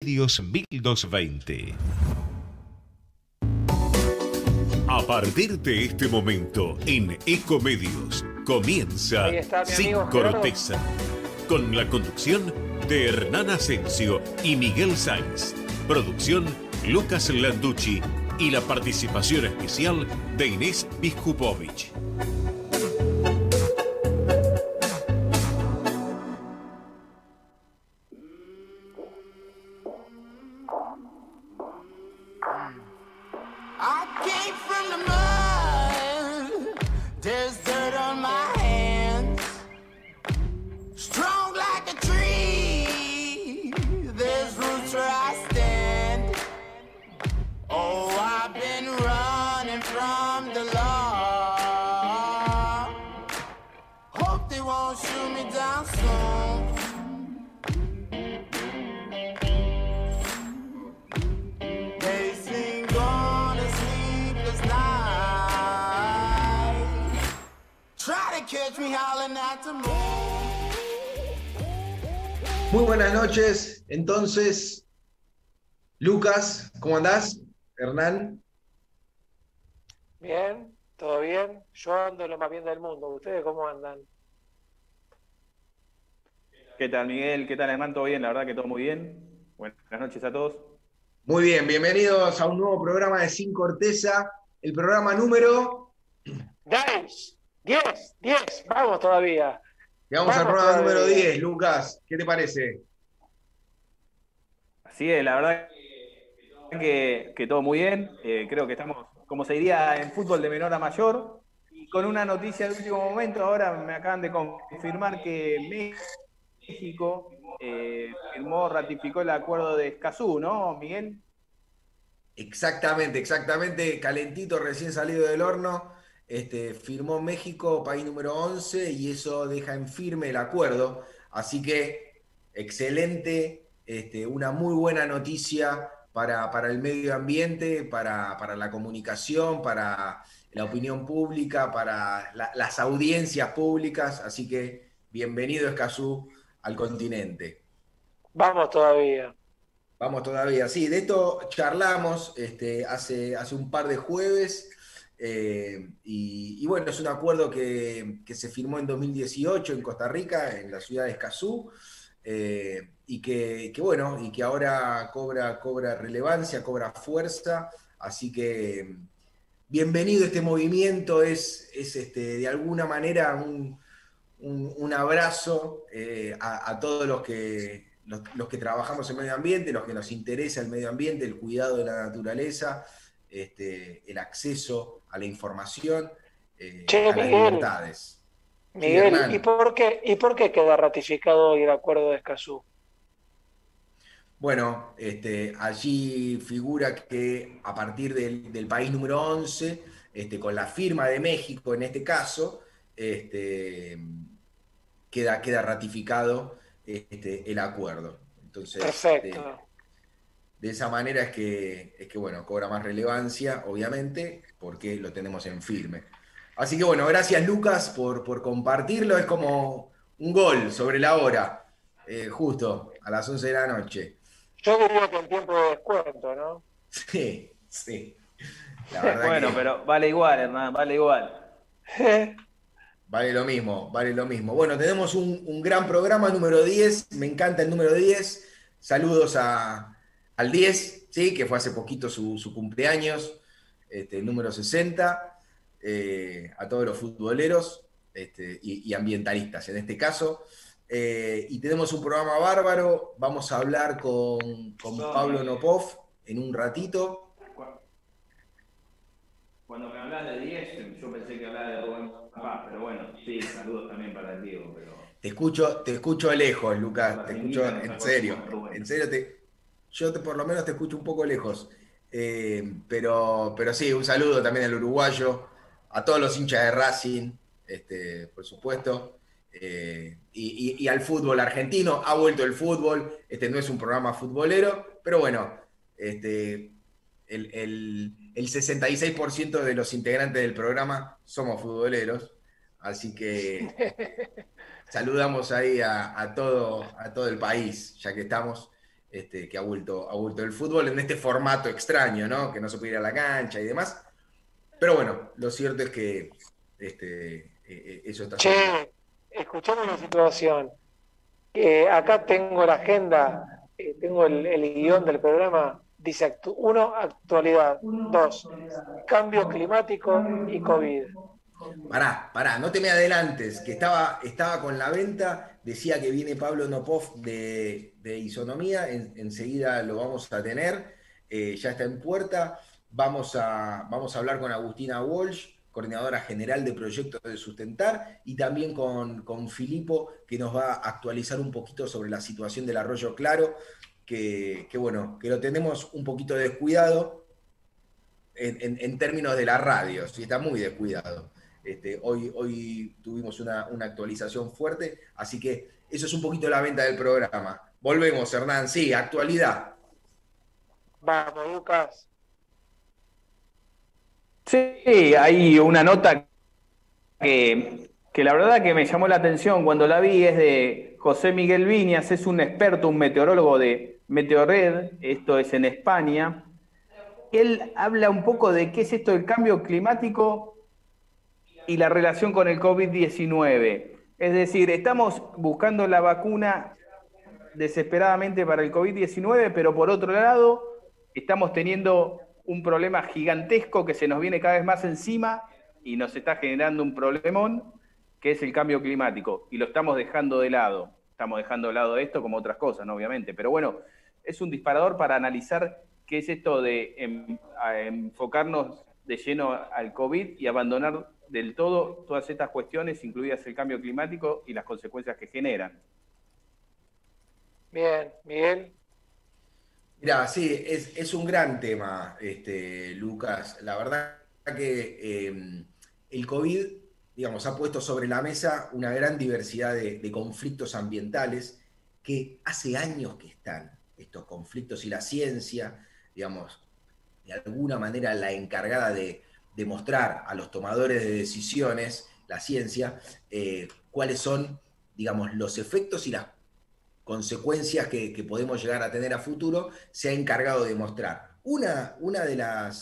Ecomedios 1220. A partir de este momento, en Ecomedios, comienza Sin Corteza, con la conducción de Hernán Asensio y Miguel Sáenz. Producción, Lucas Landucci y la participación especial de Inés Biskupovich. Muy buenas noches, entonces, Lucas, ¿cómo andás? Hernán. Bien, todo bien. Yo ando lo más bien del mundo. ¿Ustedes cómo andan? ¿Qué tal, Miguel? ¿Qué tal, Hernán? ¿Todo bien? La verdad que todo muy bien. Buenas noches a todos. Muy bien, bienvenidos a un nuevo programa de Sin Corteza, el programa número... 10, vamos todavía. Llegamos al programa número 10, Lucas, ¿qué te parece? Así es, la verdad que todo muy bien. Creo que estamos, como se diría, en fútbol de menor a mayor. Y con una noticia de último momento, ahora me acaban de confirmar que México ratificó el acuerdo de Escazú, ¿no, Miguel? Exactamente, calentito, recién salido del horno. Firmó México, país número 11, y eso deja en firme el acuerdo. Así que, excelente, una muy buena noticia para el medio ambiente, para la comunicación, para la opinión pública, para las audiencias públicas. Así que, bienvenido Escazú al continente. Vamos todavía. Vamos todavía, sí, de esto charlamos hace un par de jueves. Y bueno, es un acuerdo que se firmó en 2018 en Costa Rica, en la ciudad de Escazú, y que ahora cobra relevancia, cobra fuerza. Así que bienvenido este movimiento, es de alguna manera un abrazo a todos los que trabajamos en medio ambiente, los que nos interesa el medio ambiente, el cuidado de la naturaleza, el acceso a la información, a las libertades. Miguel, Sí, ¿y por qué queda ratificado hoy el acuerdo de Escazú? Bueno, allí figura que a partir del país número 11, con la firma de México en este caso, queda ratificado el acuerdo. Entonces, Perfecto. de esa manera es que bueno, cobra más relevancia, obviamente, porque lo tenemos en firme. Así que bueno, gracias Lucas por compartirlo. Es como un gol sobre la hora, justo a las 11 de la noche. Yo diría que en tiempo de descuento, ¿no? Sí. La verdad bueno, pero vale igual, Hernán, vale igual. Vale lo mismo. Bueno, tenemos un gran programa, número 10. Me encanta el número 10. Saludos al 10, ¿sí? Que fue hace poquito su cumpleaños, el número 60. A todos los futboleros y ambientalistas en este caso. Y tenemos un programa bárbaro. Vamos a hablar con Pablo Nopov en un ratito. Cuando me hablas de 10, yo pensé que hablaba de Rubén Paz, pero bueno, sí, saludos también para el Diego. Pero... Te escucho lejos, Lucas, te escucho en serio. Yo por lo menos te escucho un poco lejos. Pero sí, un saludo también al uruguayo, a todos los hinchas de Racing, por supuesto, y al fútbol argentino. Ha vuelto el fútbol, no es un programa futbolero, pero bueno, el 66% de los integrantes del programa somos futboleros, así que saludamos ahí a todo el país, ya que estamos. que ha vuelto el fútbol en este formato extraño, ¿no? Que no se puede ir a la cancha y demás. Pero bueno, lo cierto es que eso está sucediendo. Che, escuchame una situación. Acá tengo la agenda, tengo el guión del programa. Dice, uno, actualidad. Dos, cambio climático y COVID. Pará, no te me adelantes, que estaba con la venta, decía que viene Pablo Nopov de Isonomía, enseguida lo vamos a tener, ya está en puerta, vamos a hablar con Agustina Walsh, coordinadora general de proyectos de Sustentar, y también con Filipo, que nos va a actualizar un poquito sobre la situación del Arroyo Claro, que bueno, que lo tenemos un poquito descuidado en términos de la radio, sí, está muy descuidado. Hoy tuvimos una actualización fuerte, así que eso es un poquito la venta del programa. Volvemos, Hernán, sí, actualidad. Vamos, Lucas. Sí, hay una nota que la verdad que me llamó la atención cuando la vi, es de José Miguel Viñas, es un experto, un meteorólogo de Meteorred, esto es en España. Él habla un poco de qué es esto del cambio climático y la relación con el COVID-19. Es decir, estamos buscando la vacuna desesperadamente para el COVID-19, pero por otro lado, estamos teniendo un problema gigantesco que se nos viene cada vez más encima y nos está generando un problemón, que es el cambio climático, y lo estamos dejando de lado. Estamos dejando de lado esto como otras cosas, ¿no? Obviamente, pero bueno, es un disparador para analizar qué es esto de enfocarnos de lleno al COVID y abandonar del todo todas estas cuestiones, incluidas el cambio climático y las consecuencias que generan. Bien, Miguel. Mira, sí, es un gran tema, Lucas. La verdad que el COVID, digamos, ha puesto sobre la mesa una gran diversidad de conflictos ambientales que hace años que están estos conflictos, y la ciencia, digamos, de alguna manera la encargada de demostrar a los tomadores de decisiones, la ciencia, cuáles son, digamos, los efectos y las consecuencias que podemos llegar a tener a futuro, se ha encargado de mostrar. Una de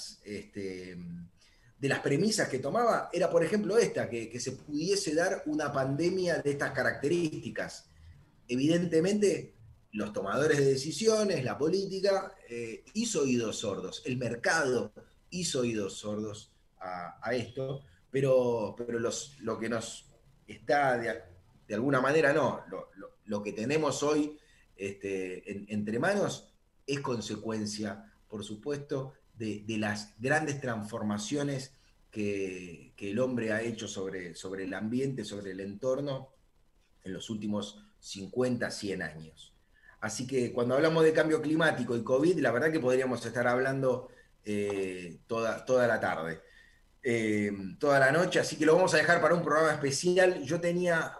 las premisas que tomaba era, por ejemplo, esta, que se pudiese dar una pandemia de estas características. Evidentemente, los tomadores de decisiones, la política, hizo oídos sordos, el mercado hizo oídos sordos a esto, pero lo que nos está de alguna manera, no, lo que tenemos hoy entre manos es consecuencia, por supuesto, de las grandes transformaciones que el hombre ha hecho sobre el ambiente, sobre el entorno en los últimos 50, 100 años. Así que cuando hablamos de cambio climático y COVID, la verdad que podríamos estar hablando toda la tarde, toda la noche, así que lo vamos a dejar para un programa especial. Yo tenía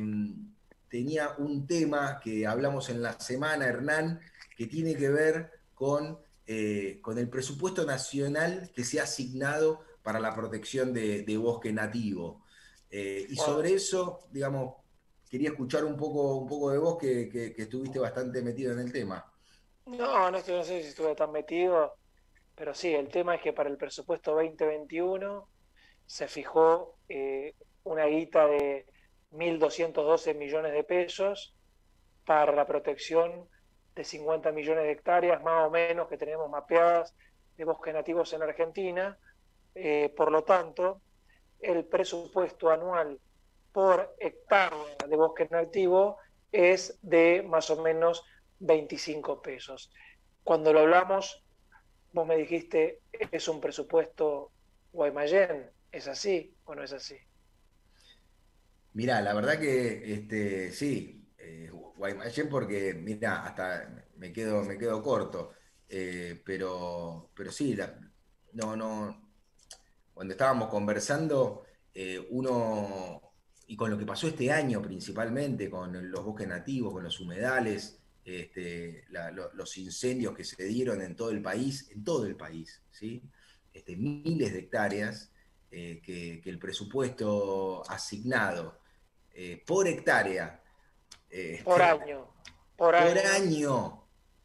un tema que hablamos en la semana, Hernán, que tiene que ver con el presupuesto nacional que se ha asignado para la protección de bosque nativo. Y sobre eso, digamos, quería escuchar un poco de vos, que estuviste bastante metido en el tema. No sé si estuve tan metido, pero sí, el tema es que para el presupuesto 2021 se fijó una guita de 1.212 millones de pesos para la protección de 50 millones de hectáreas más o menos que tenemos mapeadas de bosques nativos en Argentina. Por lo tanto, el presupuesto anual por hectárea de bosque nativo es de más o menos 25 pesos. Cuando lo hablamos, vos me dijiste, es un presupuesto Guaymallén. ¿Es así o no es así? Mirá, la verdad que sí, Guaymallén, porque mirá, hasta me quedo corto, pero sí, no, cuando estábamos conversando, y con lo que pasó este año principalmente, con los bosques nativos, con los humedales, los incendios que se dieron en todo el país, ¿sí? Miles de hectáreas, que el presupuesto asignado por hectárea, por año. por año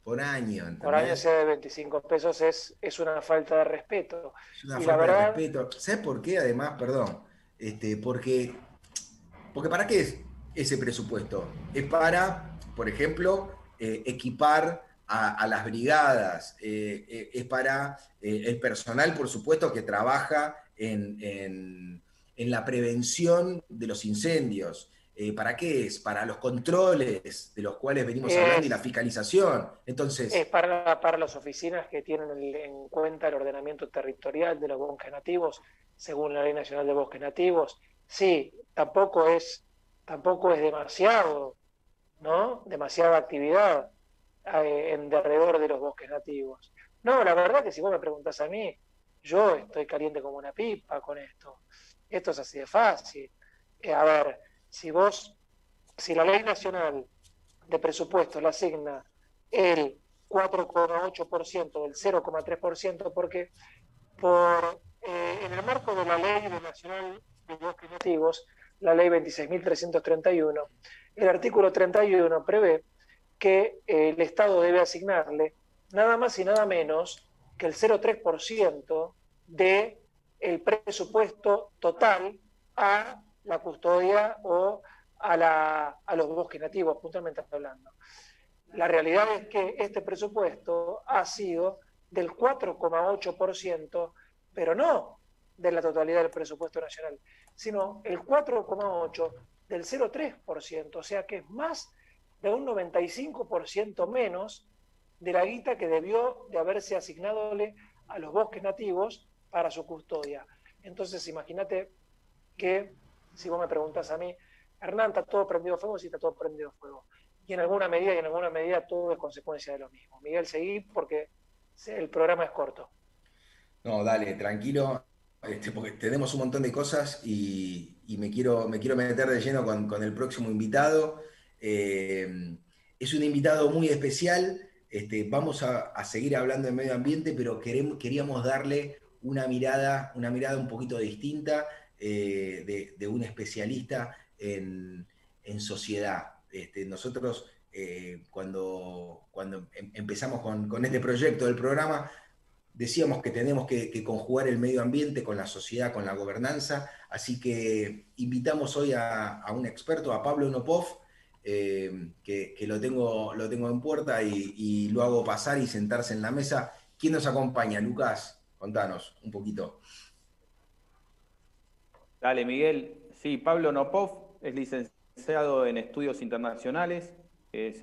por año, ¿entendés? Por año sea de 25 pesos es una falta de respeto. Es una Y falta la de verdad, respeto. ¿Sabes por qué? Además, perdón, porque ¿para qué es ese presupuesto? Es para, por ejemplo, equipar a las brigadas, es para el personal, por supuesto, que trabaja en la prevención de los incendios. ¿Para qué es? Para los controles de los cuales venimos hablando y la fiscalización. es Entonces, para las oficinas que tienen en cuenta el ordenamiento territorial de los bosques nativos, según la Ley Nacional de Bosques Nativos. Sí, tampoco es demasiado, ¿no? Demasiada actividad en derredor de los bosques nativos. No, la verdad que si vos me preguntás a mí, yo estoy caliente como una pipa con esto. Esto es así de fácil. A ver, si la Ley Nacional de Presupuesto le asigna el 4,8% del 0,3%, porque en el marco de la Ley Nacional de Bosques Nativos, la Ley 26.331, el artículo 31 prevé que el Estado debe asignarle nada más y nada menos que el 0,3% del presupuesto total a la custodia o a los bosques nativos, puntualmente hablando. La realidad es que este presupuesto ha sido del 4,8%, pero no de la totalidad del presupuesto nacional, sino el 4,8% del 0,3%, o sea que es más de un 95% menos de la guita que debió de haberse asignadole a los bosques nativos para su custodia. Entonces, imagínate que, si vos me preguntás a mí, Hernán, ¿está todo prendido fuego? Sí, está todo prendido fuego. Y en alguna medida todo es consecuencia de lo mismo. Miguel, seguí porque el programa es corto. no, dale, tranquilo, porque tenemos un montón de cosas y me quiero meter de lleno con el próximo invitado. Es un invitado muy especial. Vamos a seguir hablando de medio ambiente, pero queríamos darle una mirada un poquito distinta de un especialista en sociedad. Nosotros, cuando empezamos con este proyecto del programa, decíamos que tenemos que conjugar el medio ambiente con la sociedad, con la gobernanza, así que invitamos hoy a un experto, a Pablo Nopov, que lo tengo en puerta y lo hago pasar y sentarse en la mesa. ¿Quién nos acompaña? Lucas, contanos un poquito. Dale, Miguel. Sí, Pablo Nopov es licenciado en Estudios Internacionales, es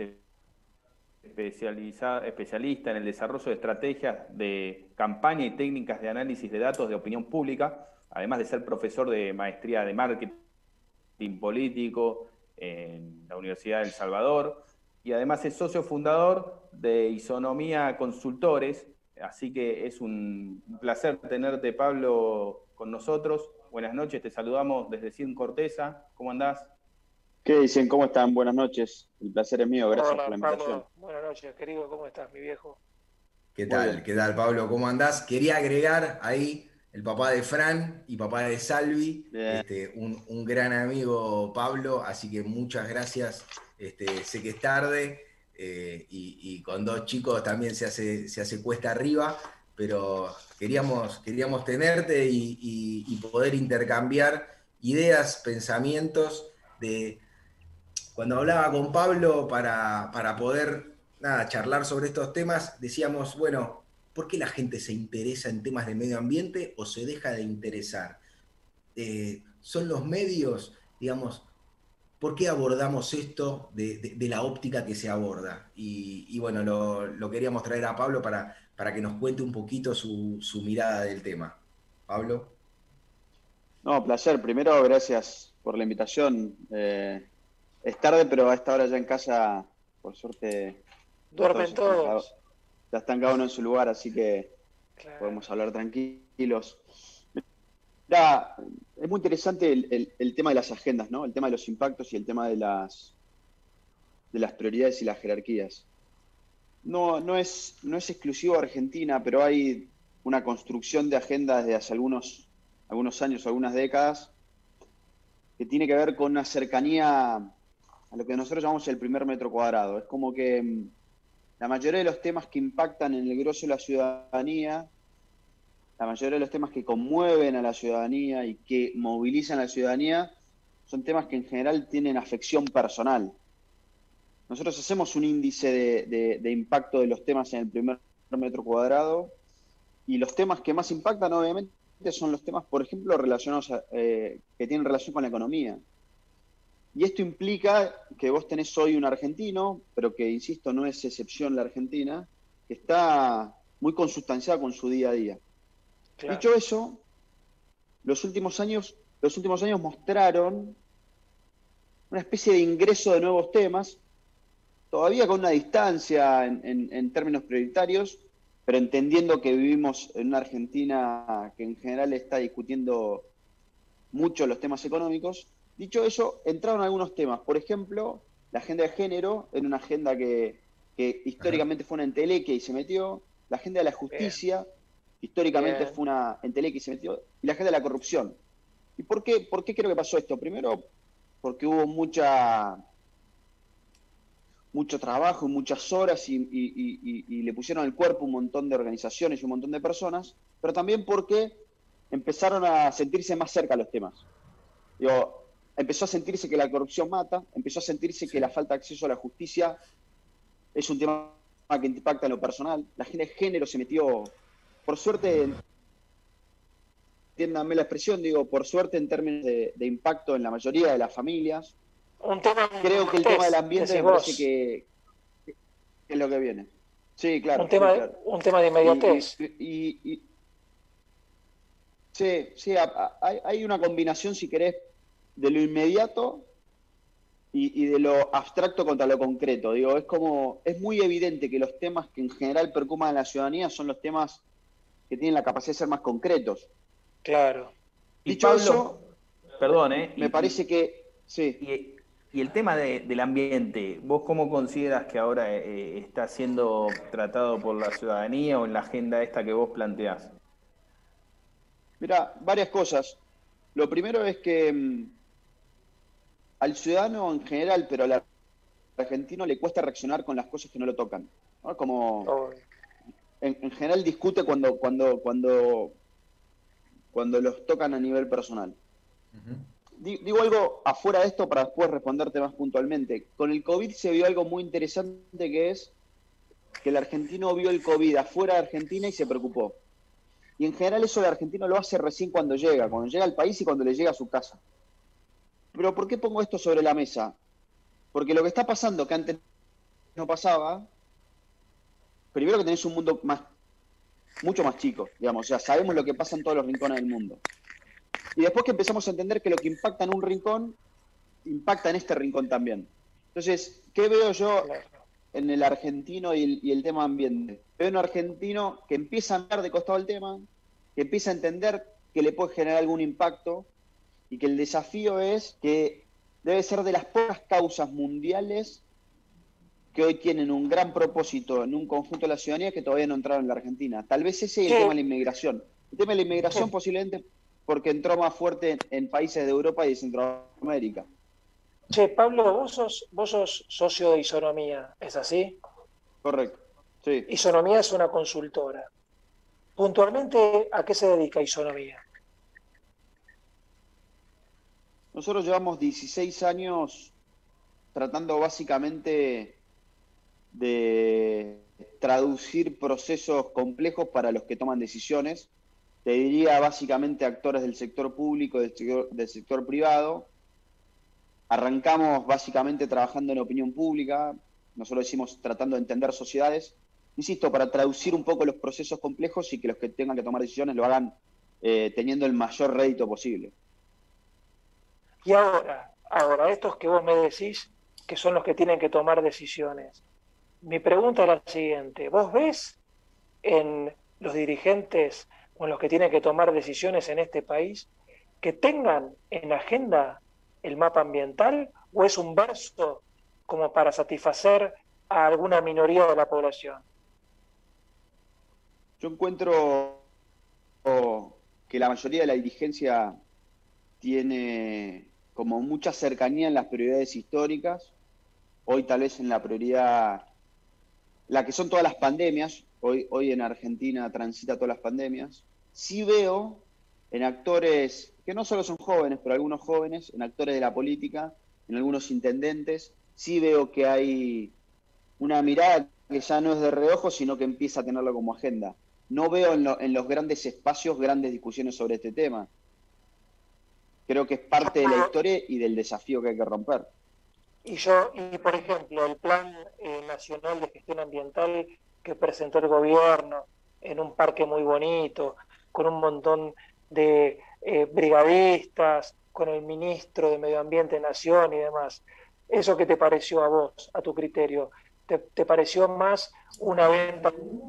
especialista en el desarrollo de estrategias de campaña y técnicas de análisis de datos de opinión pública, además de ser profesor de maestría de marketing político en la Universidad de El Salvador, y además es socio fundador de Isonomía Consultores, así que es un placer tenerte, Pablo, con nosotros. Buenas noches, te saludamos desde Cien Corteza. ¿Cómo andás? ¿Qué dicen? ¿Cómo están? Buenas noches. El placer es mío. Gracias Hola, por la invitación. Pablo. Buenas noches, querido. ¿Cómo estás, mi viejo? ¿Qué tal? ¿Qué tal, Pablo? ¿Cómo andás? Quería agregar ahí el papá de Fran y papá de Salvi, un gran amigo, Pablo, así que muchas gracias. Sé que es tarde y con dos chicos también se hace cuesta arriba, pero queríamos tenerte y poder intercambiar ideas, pensamientos de cuando hablaba con Pablo para poder charlar sobre estos temas, decíamos, bueno, ¿por qué la gente se interesa en temas de medio ambiente o se deja de interesar? Son los medios, digamos, ¿por qué abordamos esto de la óptica que se aborda? Y bueno, lo queríamos traer a Pablo para que nos cuente un poquito su mirada del tema. Pablo. No, placer. Primero, gracias por la invitación. Es tarde, pero a esta hora ya en casa, por suerte, Duermen todos. Ya están cada uno en su lugar, así que Claro. podemos hablar tranquilos. Mirá, es muy interesante el tema de las agendas, ¿no? El tema de los impactos y el tema de las prioridades y las jerarquías. No es exclusivo de Argentina, pero hay una construcción de agendas desde hace algunos años, algunas décadas, que tiene que ver con una cercanía a lo que nosotros llamamos el primer metro cuadrado. Es como que la mayoría de los temas que impactan en el grosso de la ciudadanía, la mayoría de los temas que conmueven a la ciudadanía y que movilizan a la ciudadanía, son temas que en general tienen afección personal. Nosotros hacemos un índice de impacto de los temas en el primer metro cuadrado, y los temas que más impactan, obviamente, son los temas, por ejemplo, relacionados que tienen relación con la economía. Y esto implica que vos tenés hoy un argentino, pero que, insisto, no es excepción la Argentina, que está muy consustanciada con su día a día. Claro. Dicho eso, los últimos años mostraron una especie de ingreso de nuevos temas, todavía con una distancia en términos prioritarios, pero entendiendo que vivimos en una Argentina que en general está discutiendo mucho los temas económicos. Dicho eso, entraron algunos temas. Por ejemplo, la agenda de género, en una agenda que históricamente fue una entelequia y se metió. La agenda de la justicia, históricamente fue una entelequia y se metió. Y la agenda de la corrupción. ¿Y por qué creo que pasó esto? Primero, porque hubo mucho trabajo y muchas horas y le pusieron al cuerpo un montón de organizaciones y un montón de personas, pero también porque empezaron a sentirse más cerca los temas. Digo, empezó a sentirse que la corrupción mata, empezó a sentirse que la falta de acceso a la justicia es un tema que impacta en lo personal. La agenda de género se metió, por suerte, entiéndanme la expresión, digo, por suerte en términos de impacto en la mayoría de las familias. Creo que el tema del ambiente me parece que es lo que viene. Sí, claro. Un tema de inmediatez. Sí, hay una combinación, si querés, de lo inmediato y de lo abstracto contra lo concreto. Digo, es muy evidente que los temas que en general preocupan a la ciudadanía son los temas que tienen la capacidad de ser más concretos. Claro. Dicho Pablo, eso, perdón, me parece que sí. Y el tema del ambiente, ¿vos cómo consideras que ahora está siendo tratado por la ciudadanía o en la agenda esta que vos planteás? Mirá, varias cosas. Lo primero es que al ciudadano en general, pero al argentino le cuesta reaccionar con las cosas que no lo tocan, ¿no? Como en general discute cuando los tocan a nivel personal. Digo algo afuera de esto para después responderte más puntualmente. Con el COVID se vio algo muy interesante, que es que el argentino vio el COVID afuera de Argentina y se preocupó. Y en general eso el argentino lo hace recién cuando llega al país y cuando le llega a su casa. Pero ¿por qué pongo esto sobre la mesa? Porque lo que está pasando, que antes no pasaba, primero que tenés un mundo mucho más chico, digamos, o sea, sabemos lo que pasa en todos los rincones del mundo. Y después que empezamos a entender que lo que impacta en un rincón, impacta en este rincón también. Entonces, ¿qué veo yo en el argentino y el tema ambiente? Veo un argentino que empieza a mirar de costado el tema, que empieza a entender que le puede generar algún impacto y que el desafío es que debe ser de las pocas causas mundiales que hoy tienen un gran propósito en un conjunto de la ciudadanía que todavía no entraron en la Argentina. Tal vez ese es el tema de la inmigración. El tema de la inmigración posiblemente porque entró más fuerte en países de Europa y de Centroamérica. Che, Pablo, vos sos socio de Isonomía, ¿es así? Correcto, sí. Isonomía es una consultora. Puntualmente, ¿a qué se dedica Isonomía? Nosotros llevamos 16 años tratando básicamente de traducir procesos complejos para los que toman decisiones. Te diría básicamente actores del sector público, del sector privado. Arrancamos básicamente trabajando en opinión pública, nosotros decimos tratando de entender sociedades, insisto, para traducir un poco los procesos complejos y que los que tengan que tomar decisiones lo hagan teniendo el mayor rédito posible. Y ahora, estos que vos me decís que son los que tienen que tomar decisiones, mi pregunta es la siguiente: ¿vos ves en los dirigentes o en los que tienen que tomar decisiones en este país que tengan en agenda el mapa ambiental, o es un verso como para satisfacer a alguna minoría de la población? Yo encuentro que la mayoría de la dirigencia tiene como mucha cercanía en las prioridades históricas. Hoy tal vez en la prioridad la que son todas las pandemias, hoy en Argentina transita todas las pandemias, sí veo en actores que no solo son jóvenes, pero algunos jóvenes, en actores de la política, en algunos intendentes, sí veo que hay una mirada que ya no es de reojo, sino que empieza a tenerlo como agenda. No veo en los grandes espacios grandes discusiones sobre este tema. Creo que es parte de la historia y del desafío que hay que romper. Y por ejemplo, el Plan Nacional de Gestión Ambiental que presentó el gobierno en un parque muy bonito, con un montón de brigadistas, con el ministro de Medio Ambiente, Nación y demás. ¿Eso qué te pareció a vos, a tu criterio? ¿Te pareció más una venta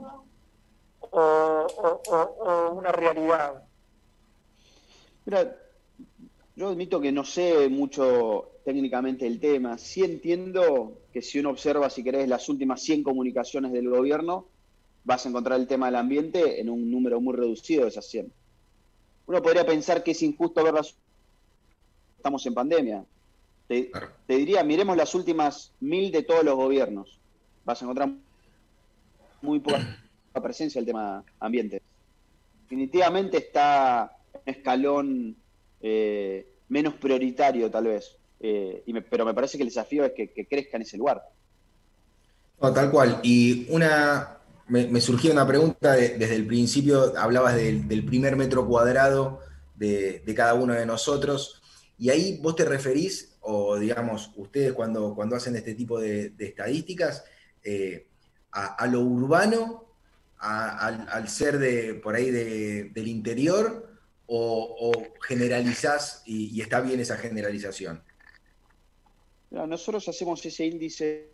o una realidad? Mira, yo admito que no sé mucho técnicamente el tema. Sí entiendo que si uno observa, si querés, las últimas 100 comunicaciones del gobierno, vas a encontrar el tema del ambiente en un número muy reducido de esas 100. Uno podría pensar que es injusto verlas. Estamos en pandemia. Te diría, miremos las últimas 1000 de todos los gobiernos. Vas a encontrar muy poca presencia del tema ambiente. Definitivamente está en un escalón menos prioritario, tal vez. Pero me parece que el desafío es que crezca en ese lugar. No, tal cual. Y me surgió una pregunta desde el principio, hablabas del primer metro cuadrado de cada uno de nosotros, y ahí vos te referís, o digamos, ustedes cuando hacen este tipo de estadísticas, a lo urbano, al ser por ahí del interior, o generalizás y está bien esa generalización. Nosotros hacemos ese índice,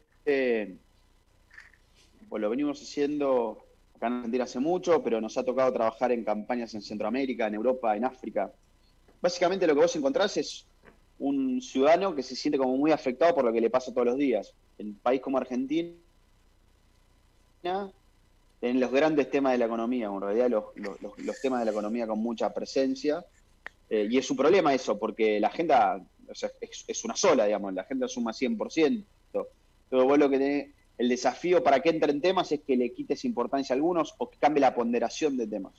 pues lo venimos haciendo acá en Argentina hace mucho, pero nos ha tocado trabajar en campañas en Centroamérica, en Europa, en África. Básicamente lo que vos encontrás es un ciudadano que se siente como muy afectado por lo que le pasa todos los días. En un país como Argentina, en los grandes temas de la economía, en realidad los temas de la economía con mucha presencia, y es un problema eso, porque la agenda, o sea, es una sola, digamos, la agenda suma 100%. Pero vos lo que tenés, el desafío para que entren temas es que le quites importancia a algunos o que cambie la ponderación de temas.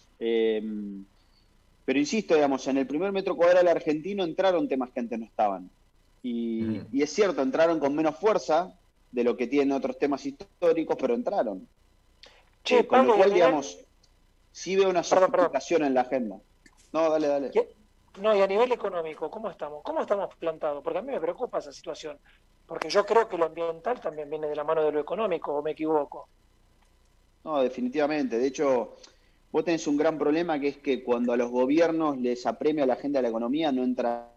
Pero insisto, digamos, en el primer metro cuadrado argentino entraron temas que antes no estaban. Y es cierto, entraron con menos fuerza de lo que tienen otros temas históricos, pero entraron. Con lo cual, digamos, sí veo una sofisticación en la agenda. No, dale. No, y a nivel económico, ¿cómo estamos? ¿Cómo estamos plantados? Porque a mí me preocupa esa situación. Porque yo creo que lo ambiental también viene de la mano de lo económico, ¿o me equivoco? No, definitivamente. De hecho, vos tenés un gran problema que es que cuando a los gobiernos les apremia la agenda de la economía, no entra.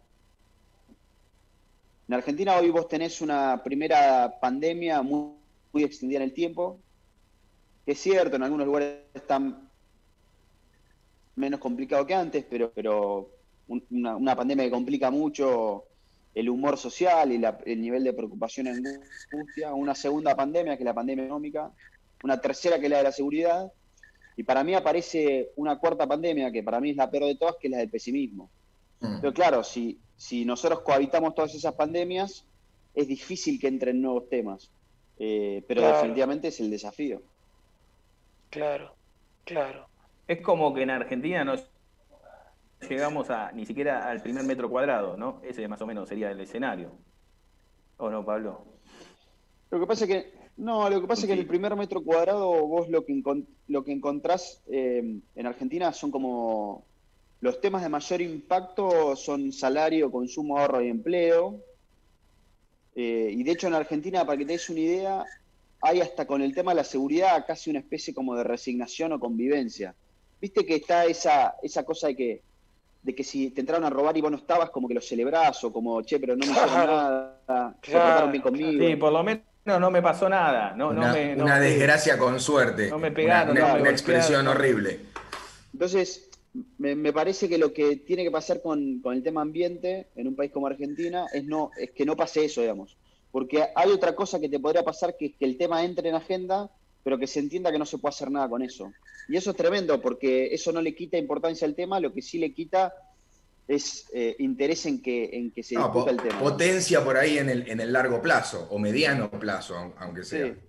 En Argentina hoy vos tenés una primera pandemia muy, muy extendida en el tiempo, que es cierto, en algunos lugares están menos complicado que antes, pero una pandemia que complica mucho el humor social y el nivel de preocupación y angustia, una segunda pandemia que es la pandemia económica, una tercera que es la de la seguridad, y para mí aparece una cuarta pandemia que para mí es la peor de todas, que es la del pesimismo. Pero claro, si nosotros cohabitamos todas esas pandemias, es difícil que entren nuevos temas, pero definitivamente es el desafío. Claro. Es como que en Argentina no llegamos ni siquiera al primer metro cuadrado, ¿no? Ese más o menos sería el escenario. ¿O no, Pablo? Lo que pasa es que en el primer metro cuadrado vos lo que encontrás en Argentina son como los temas de mayor impacto son salario, consumo, ahorro y empleo. Y de hecho en Argentina, para que te des una idea, hay hasta con el tema de la seguridad casi una especie como de resignación o convivencia. Viste que está esa cosa de que si te entraron a robar y vos no estabas, como que lo celebrás, o como, che, pero no me hicieron nada, se portaron bien conmigo. Sí, por lo menos no me pasó nada. Una desgracia con suerte. No me pegaron. Una expresión horrible. Entonces, me parece que lo que tiene que pasar con el tema ambiente en un país como Argentina es que no pase eso, digamos. Porque hay otra cosa que te podría pasar, que es que el tema entre en agenda, pero que se entienda que no se puede hacer nada con eso. Y eso es tremendo, porque eso no le quita importancia al tema, lo que sí le quita es interés en que se discuta el tema. Potencia por ahí en el largo plazo, o mediano plazo, aunque sea. Sí.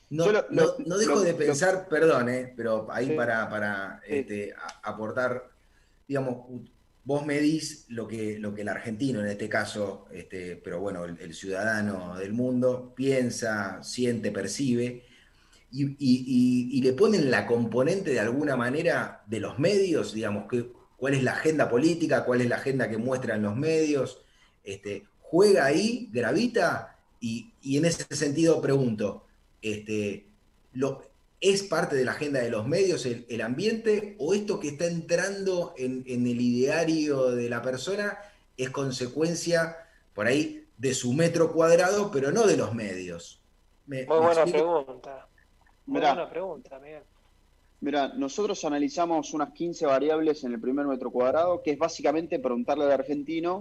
No dejo de pensar, perdón, pero ahí Sí. para aportar, digamos, vos medís lo que el argentino en este caso, pero bueno, el ciudadano del mundo piensa, siente, percibe, y le ponen la componente de alguna manera de los medios, digamos, cuál es la agenda política, cuál es la agenda que muestran los medios, juega ahí, gravita, y en ese sentido pregunto, este, ¿es parte de la agenda de los medios el ambiente o esto que está entrando en el ideario de la persona es consecuencia por ahí de su metro cuadrado, pero no de los medios? ¿Me Muy buena explico? pregunta. Muy buena pregunta, Miguel. Mira, nosotros analizamos unas 15 variables en el primer metro cuadrado, que es básicamente preguntarle al argentino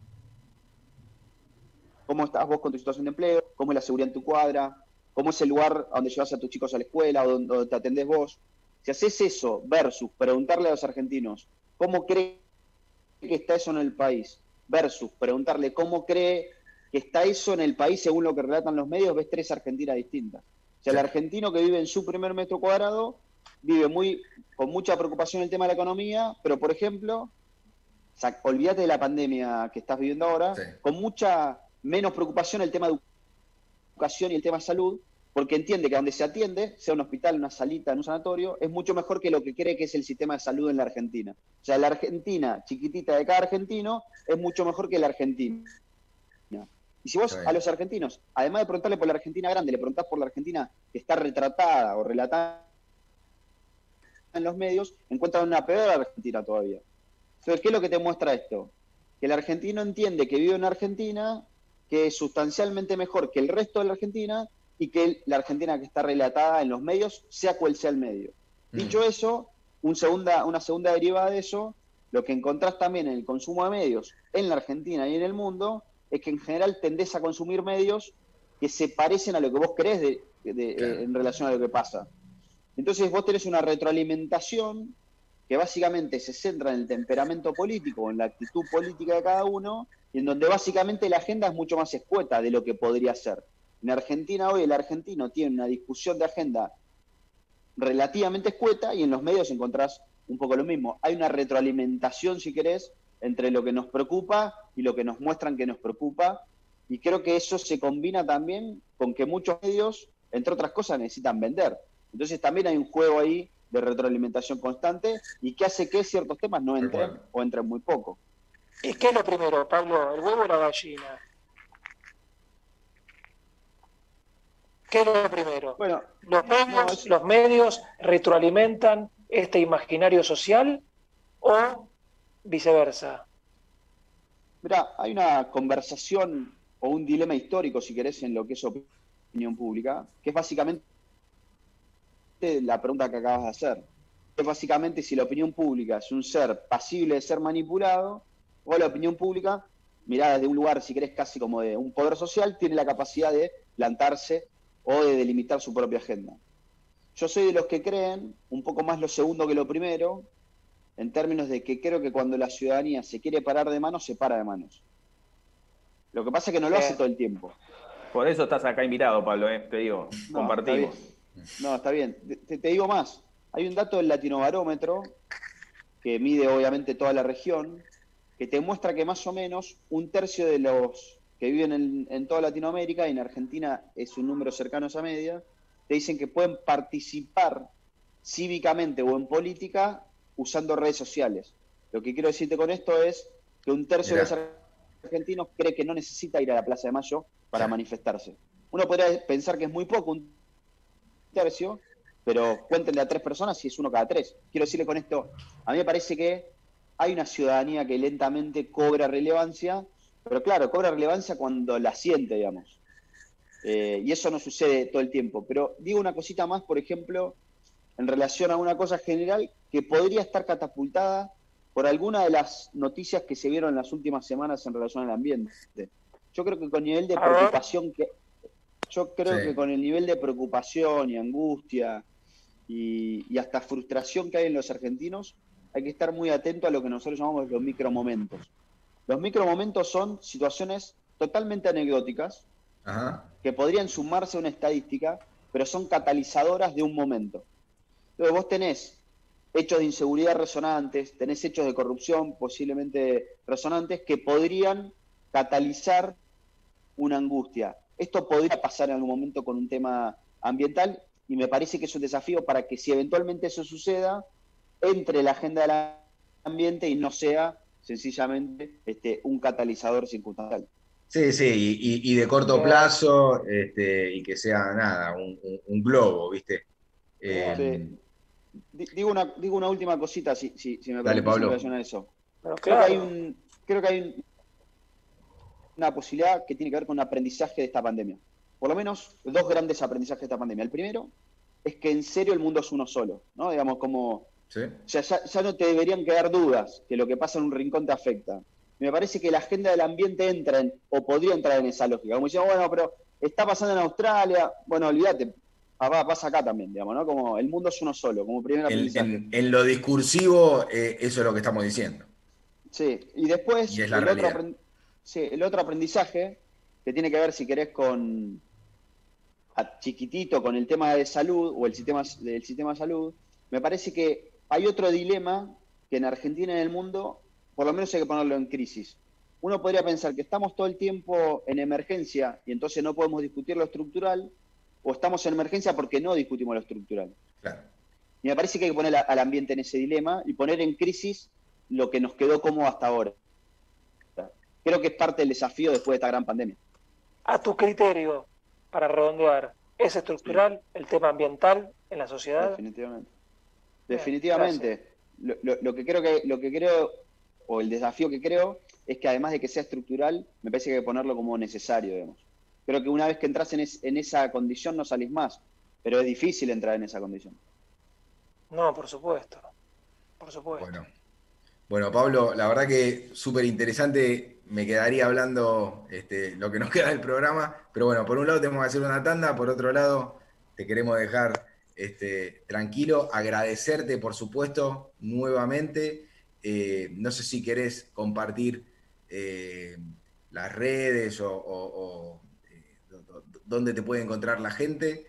cómo estás vos con tu situación de empleo, cómo es la seguridad en tu cuadra, cómo es el lugar a donde llevas a tus chicos a la escuela o donde te atendés vos. Si haces eso versus preguntarle a los argentinos cómo cree que está eso en el país, versus preguntarle cómo cree que está eso en el país según lo que relatan los medios, ves 3 Argentinas distintas. O sea, el argentino que vive en su primer metro cuadrado vive con mucha preocupación el tema de la economía, pero por ejemplo, olvídate de la pandemia que estás viviendo ahora, con mucha menos preocupación el tema de educación y el tema de salud, porque entiende que donde se atiende, sea un hospital, una salita, en un sanatorio, es mucho mejor que lo que cree que es el sistema de salud en la Argentina. O sea, la Argentina chiquitita de cada argentino es mucho mejor que la Argentina. Y si vos a los argentinos, además de preguntarle por la Argentina grande, le preguntás por la Argentina que está retratada o relatada en los medios, encuentran una peor Argentina todavía. Entonces, ¿qué es lo que te muestra esto? Que el argentino entiende que vive en Argentina que es sustancialmente mejor que el resto de la Argentina y que la Argentina que está relatada en los medios, sea cual sea el medio. Dicho eso, una segunda derivada de eso, lo que encontrás también en el consumo de medios en la Argentina y en el mundo, es que en general tendés a consumir medios que se parecen a lo que vos creés en relación a lo que pasa. Entonces vos tenés una retroalimentación que básicamente se centra en el temperamento político, en la actitud política de cada uno, y en donde básicamente la agenda es mucho más escueta de lo que podría ser. En Argentina hoy el argentino tiene una discusión de agenda relativamente escueta y en los medios encontrás un poco lo mismo. Hay una retroalimentación, si querés, entre lo que nos preocupa y lo que nos muestran que nos preocupa, y creo que eso se combina también con que muchos medios, entre otras cosas, necesitan vender. Entonces también hay un juego ahí de retroalimentación constante y que hace que ciertos temas no entren o entren muy poco. ¿Y qué es lo primero, Pablo? ¿El huevo o la gallina? ¿Qué es lo primero? Bueno, ¿Los medios retroalimentan este imaginario social o viceversa? Mirá, hay una conversación o un dilema histórico, si querés, en lo que es opinión pública, que es básicamente la pregunta que acabas de hacer. Es básicamente si la opinión pública es un ser pasible de ser manipulado o la opinión pública, mirada desde un lugar, si querés, casi como de un poder social, tiene la capacidad de plantarse o de delimitar su propia agenda. Yo soy de los que creen un poco más lo segundo que lo primero, en términos de que creo que cuando la ciudadanía se quiere parar de manos, se para de manos. Lo que pasa es que no lo hace todo el tiempo. Por eso estás acá invitado, Pablo, te digo, compartimos. Está bien. Te digo más. Hay un dato del Latinobarómetro, que mide obviamente toda la región, que te muestra que más o menos 1/3 de los que viven en toda Latinoamérica, y en Argentina es un número cercano a esa media, te dicen que pueden participar cívicamente o en política usando redes sociales. Lo que quiero decirte con esto es que 1/3 de los argentinos cree que no necesita ir a la Plaza de Mayo para manifestarse. Uno podría pensar que es muy poco, 1/3, pero cuéntenle a 3 personas y es 1 cada 3. Quiero decirle con esto, a mí me parece que hay una ciudadanía que lentamente cobra relevancia, pero claro, cobra relevancia cuando la siente, digamos. Y eso no sucede todo el tiempo. Pero digo una cosita más, por ejemplo, en relación a una cosa general que podría estar catapultada por alguna de las noticias que se vieron en las últimas semanas en relación al ambiente. Yo creo que con nivel de preocupación que con el nivel de preocupación y angustia y hasta frustración que hay en los argentinos, hay que estar muy atento a lo que nosotros llamamos los micromomentos. Los micromomentos son situaciones totalmente anecdóticas, que podrían sumarse a una estadística, pero son catalizadoras de un momento. Entonces vos tenés hechos de inseguridad resonantes, tenés hechos de corrupción posiblemente resonantes que podrían catalizar una angustia. Esto podría pasar en algún momento con un tema ambiental y me parece que es un desafío para que si eventualmente eso suceda, entre la agenda del ambiente y no sea sencillamente un catalizador circunstancial. Sí, sí, y de corto plazo, y que sea nada, un globo, ¿viste? Sí. Digo una última cosita, si me Dale, permitís, Pablo. en relación a eso. Pero Creo que hay una posibilidad que tiene que ver con un aprendizaje de esta pandemia. Por lo menos 2 grandes aprendizajes de esta pandemia. El primero es que en serio el mundo es uno solo, ¿no? Digamos, como ¿Sí? ya no te deberían quedar dudas que lo que pasa en un rincón te afecta. Me parece que la agenda del ambiente entra o podría entrar en esa lógica. Como diciendo, bueno, pero está pasando en Australia, bueno, olvídate, pasa acá también, digamos, ¿no? Como el mundo es uno solo, como primer aprendizaje. En lo discursivo, eso es lo que estamos diciendo. Sí, y después Y es la realidad. El otro aprendizaje, que tiene que ver, si querés, chiquitito con el tema de salud o del sistema de salud, me parece que hay otro dilema que en Argentina y en el mundo, por lo menos hay que ponerlo en crisis. Uno podría pensar que estamos todo el tiempo en emergencia y entonces no podemos discutir lo estructural, o estamos en emergencia porque no discutimos lo estructural. Claro. Y me parece que hay que poner al ambiente en ese dilema y poner en crisis lo que nos quedó cómodo hasta ahora. Creo que es parte del desafío después de esta gran pandemia. A tu criterio, para redondear, ¿es estructural el tema ambiental en la sociedad? Definitivamente. Definitivamente. Lo que creo, o el desafío que creo, es que además de que sea estructural, me parece que hay que ponerlo como necesario, digamos. Creo que una vez que entras en esa condición no salís más, pero es difícil entrar en esa condición. No, por supuesto. Por supuesto. Bueno, Pablo, la verdad que súper interesante. Me quedaría hablando lo que nos queda del programa, pero bueno, por un lado tenemos que hacer una tanda, por otro lado te queremos dejar tranquilo, agradecerte por supuesto nuevamente. No sé si querés compartir las redes o dónde te puede encontrar la gente.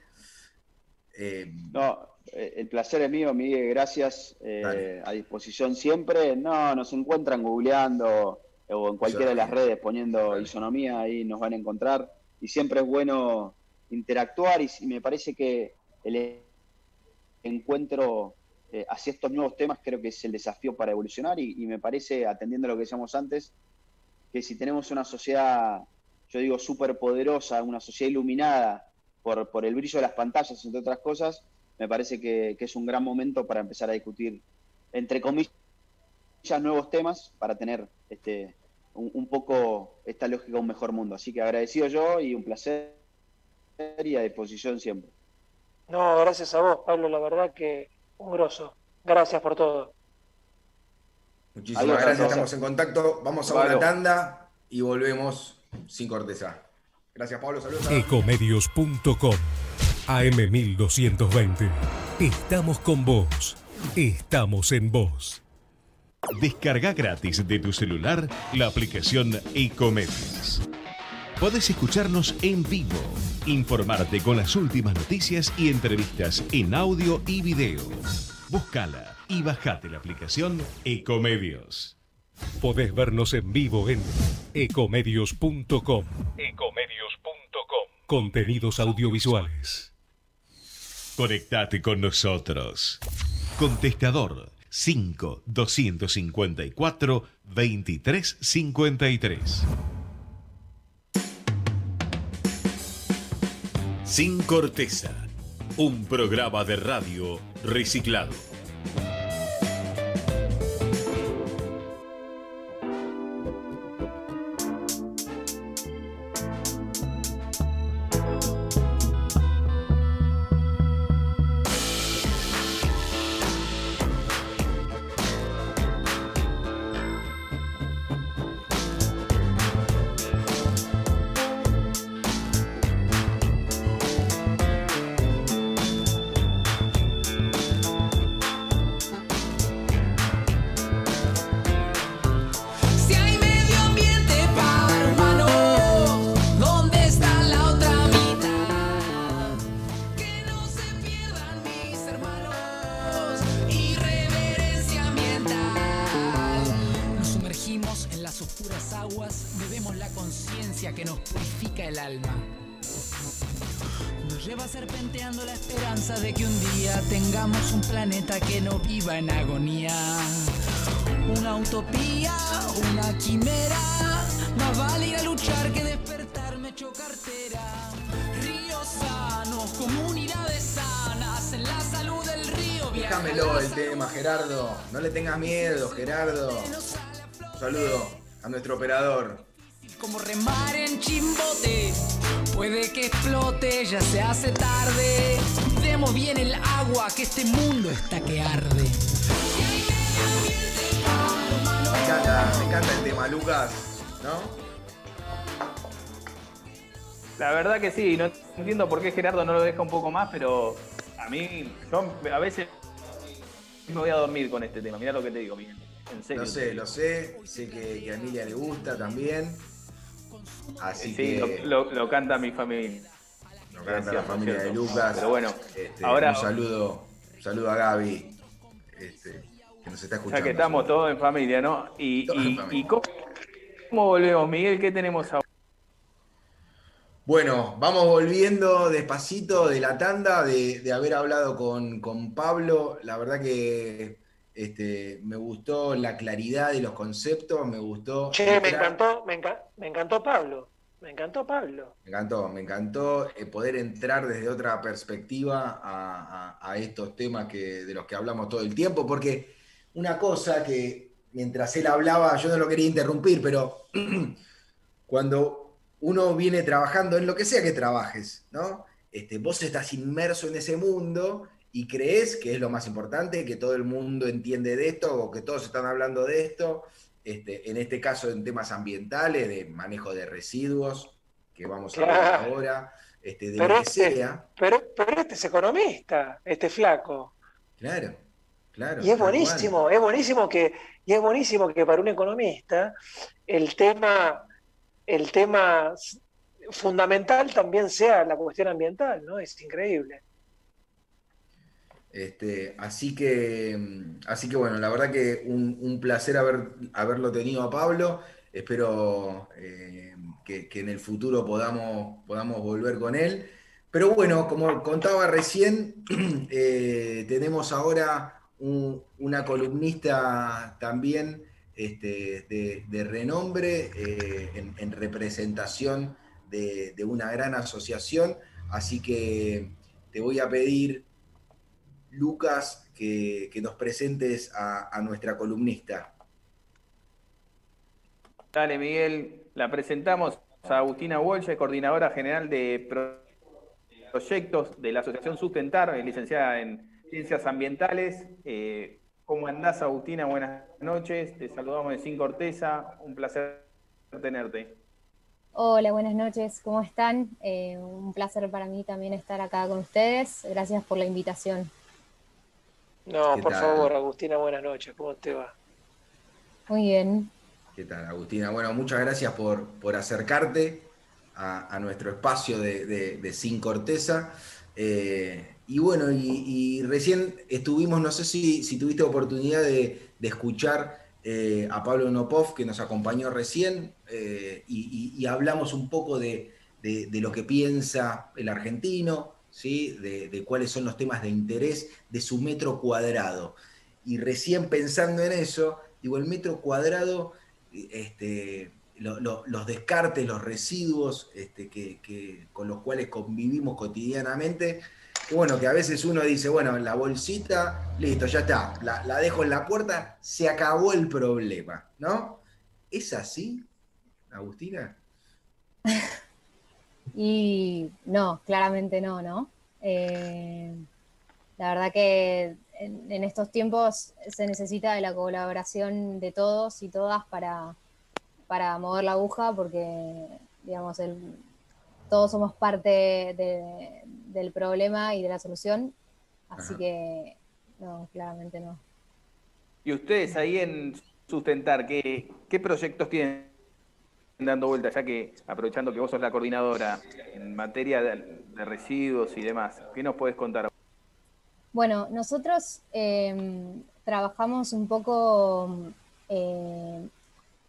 No, el placer es mío, Miguel, gracias, a disposición siempre. No, nos encuentran googleando o en cualquiera de las redes poniendo Isonomía, ahí nos van a encontrar, y siempre es bueno interactuar y me parece que el encuentro hacia estos nuevos temas creo que es el desafío para evolucionar y me parece, atendiendo a lo que decíamos antes, que si tenemos una sociedad, yo digo, súper poderosa, una sociedad iluminada por el brillo de las pantallas, entre otras cosas, me parece que es un gran momento para empezar a discutir, entre comillas, nuevos temas para tener un poco esta lógica de un mejor mundo. Así que agradecido yo y un placer y a disposición siempre. No, gracias a vos, Pablo, la verdad que un grosso. Gracias por todo. Muchísimas gracias, estamos en contacto. Vamos a una tanda y volvemos sin corteza. Gracias, Pablo, saludos. Ecomedios.com AM1220. Estamos con vos. Estamos en vos. Descarga gratis de tu celular la aplicación Ecomedios. Podés escucharnos en vivo, informarte con las últimas noticias y entrevistas en audio y video. Búscala y bajate la aplicación Ecomedios. Podés vernos en vivo en ecomedios.com. Ecomedios.com. Contenidos audiovisuales. Conectate con nosotros. Contestador 5-254-2353. Sin corteza. Un programa de radio reciclado. aguas, bebemos la conciencia que nos purifica el alma. Nos lleva serpenteando la esperanza de que un día tengamos un planeta que no viva en agonía. Una utopía, una quimera, más vale ir a luchar que despertarme hecho cartera. Ríos sanos, comunidades sanas, en la salud del río. Déjamelo el tema, Gerardo. No le tengas miedo, Gerardo. Un saludo a nuestro operador. Como remar en Chimbote, puede que explote, ya se hace tarde. Demos bien el agua, que este mundo está que arde. Me encanta el tema, Lucas, ¿no? La verdad que sí, no entiendo por qué Gerardo no lo deja un poco más, pero a mí, yo a veces me voy a dormir con este tema. Mirá lo que te digo, Miguel. En serio. Lo sé que a Emilia le gusta también. Así sí, que lo canta mi familia. Lo canta la familia de Lucas. Pero bueno, ahora un saludo a Gaby, que nos está escuchando. Ya que estamos todos en familia, ¿no? ¿Y cómo volvemos, Miguel? ¿Qué tenemos ahora? Bueno, vamos volviendo despacito de la tanda, de haber hablado con Pablo. La verdad que me gustó la claridad de los conceptos, me gustó. Che, me encantó Pablo. Me encantó Pablo. Me encantó poder entrar desde otra perspectiva a estos temas de los que hablamos todo el tiempo, porque una cosa que mientras él hablaba, yo no lo quería interrumpir, pero cuando uno viene trabajando en lo que sea que trabajes, ¿no? Vos estás inmerso en ese mundo y crees que es lo más importante, que todo el mundo entiende de esto o que todos están hablando de esto, en este caso en temas ambientales, de manejo de residuos, que vamos a hablar ahora, de lo que sea. Pero este es economista, este flaco. Claro. Y es buenísimo, es buenísimo que para un economista el tema fundamental también sea la cuestión ambiental, ¿no? Es increíble. Así que bueno, la verdad que un placer haberlo tenido a Pablo. Espero que en el futuro podamos volver con él. Pero bueno, como contaba recién, tenemos ahora una columnista también de renombre en representación de una gran asociación. Así que te voy a pedir, Lucas, que nos presentes a nuestra columnista. Dale, Miguel, la presentamos a Agustina Walsh, coordinadora general de proyectos de la Asociación Sustentar, licenciada en Ciencias Ambientales. ¿Cómo andás, Agustina? Buenas noches. Te saludamos de Sin Corteza. Un placer tenerte. Hola, buenas noches. ¿Cómo están? Un placer para mí también estar acá con ustedes. Gracias por la invitación. No, por favor, Agustina, buenas noches. ¿Cómo te va? Muy bien. ¿Qué tal, Agustina? Bueno, muchas gracias por acercarte a nuestro espacio de Sin Corteza. Y bueno, y recién estuvimos, no sé si tuviste oportunidad de escuchar a Pablo Nopov, que nos acompañó recién, y hablamos un poco de lo que piensa el argentino, ¿sí? De cuáles son los temas de interés de su metro cuadrado. Y recién pensando en eso, digo, el metro cuadrado, los descartes, los residuos con los cuales convivimos cotidianamente, que bueno, que a veces uno dice, bueno, la bolsita, listo, ya está, la dejo en la puerta, se acabó el problema, ¿no? ¿Es así, Agustina? Y no, claramente no, ¿no? La verdad que en estos tiempos se necesita de la colaboración de todos y todas para mover la aguja, porque, digamos, todos somos parte del problema y de la solución, así que no, claramente no. Y ustedes ahí en Sustentar, ¿qué proyectos tienen dando vuelta, ya que, aprovechando que vos sos la coordinadora en materia de residuos y demás? ¿Qué nos podés contar? Bueno, nosotros trabajamos un poco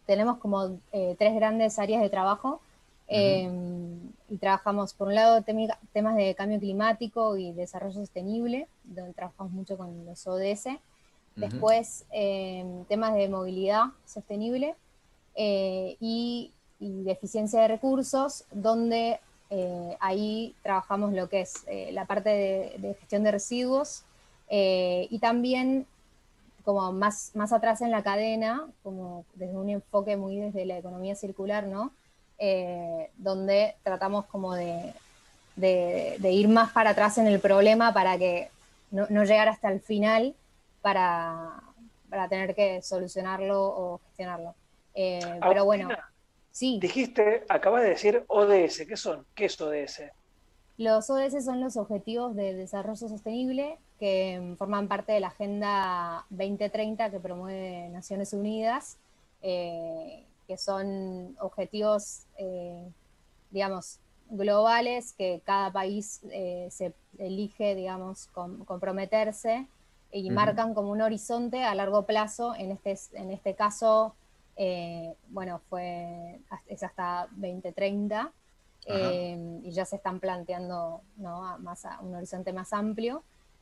tenemos como 3 grandes áreas de trabajo. Y trabajamos, por un lado, temas de cambio climático y desarrollo sostenible, donde trabajamos mucho con los ODS. Después, temas de movilidad sostenible y de eficiencia de recursos, donde ahí trabajamos lo que es la parte de gestión de residuos y también como más atrás en la cadena, como desde un enfoque muy desde la economía circular, ¿no? Donde tratamos como de ir más para atrás en el problema para que no llegar hasta el final para tener que solucionarlo o gestionarlo. Pero bueno, sí. Acabas de decir ODS, ¿qué son? ¿Qué es ODS? Los ODS son los Objetivos de Desarrollo Sostenible que forman parte de la Agenda 2030 que promueve Naciones Unidas, que son objetivos, digamos, globales que cada país se elige, digamos, comprometerse y marcan como un horizonte a largo plazo. En este caso, bueno, es hasta 2030. Y ya se están planteando, ¿no?, a un horizonte más amplio,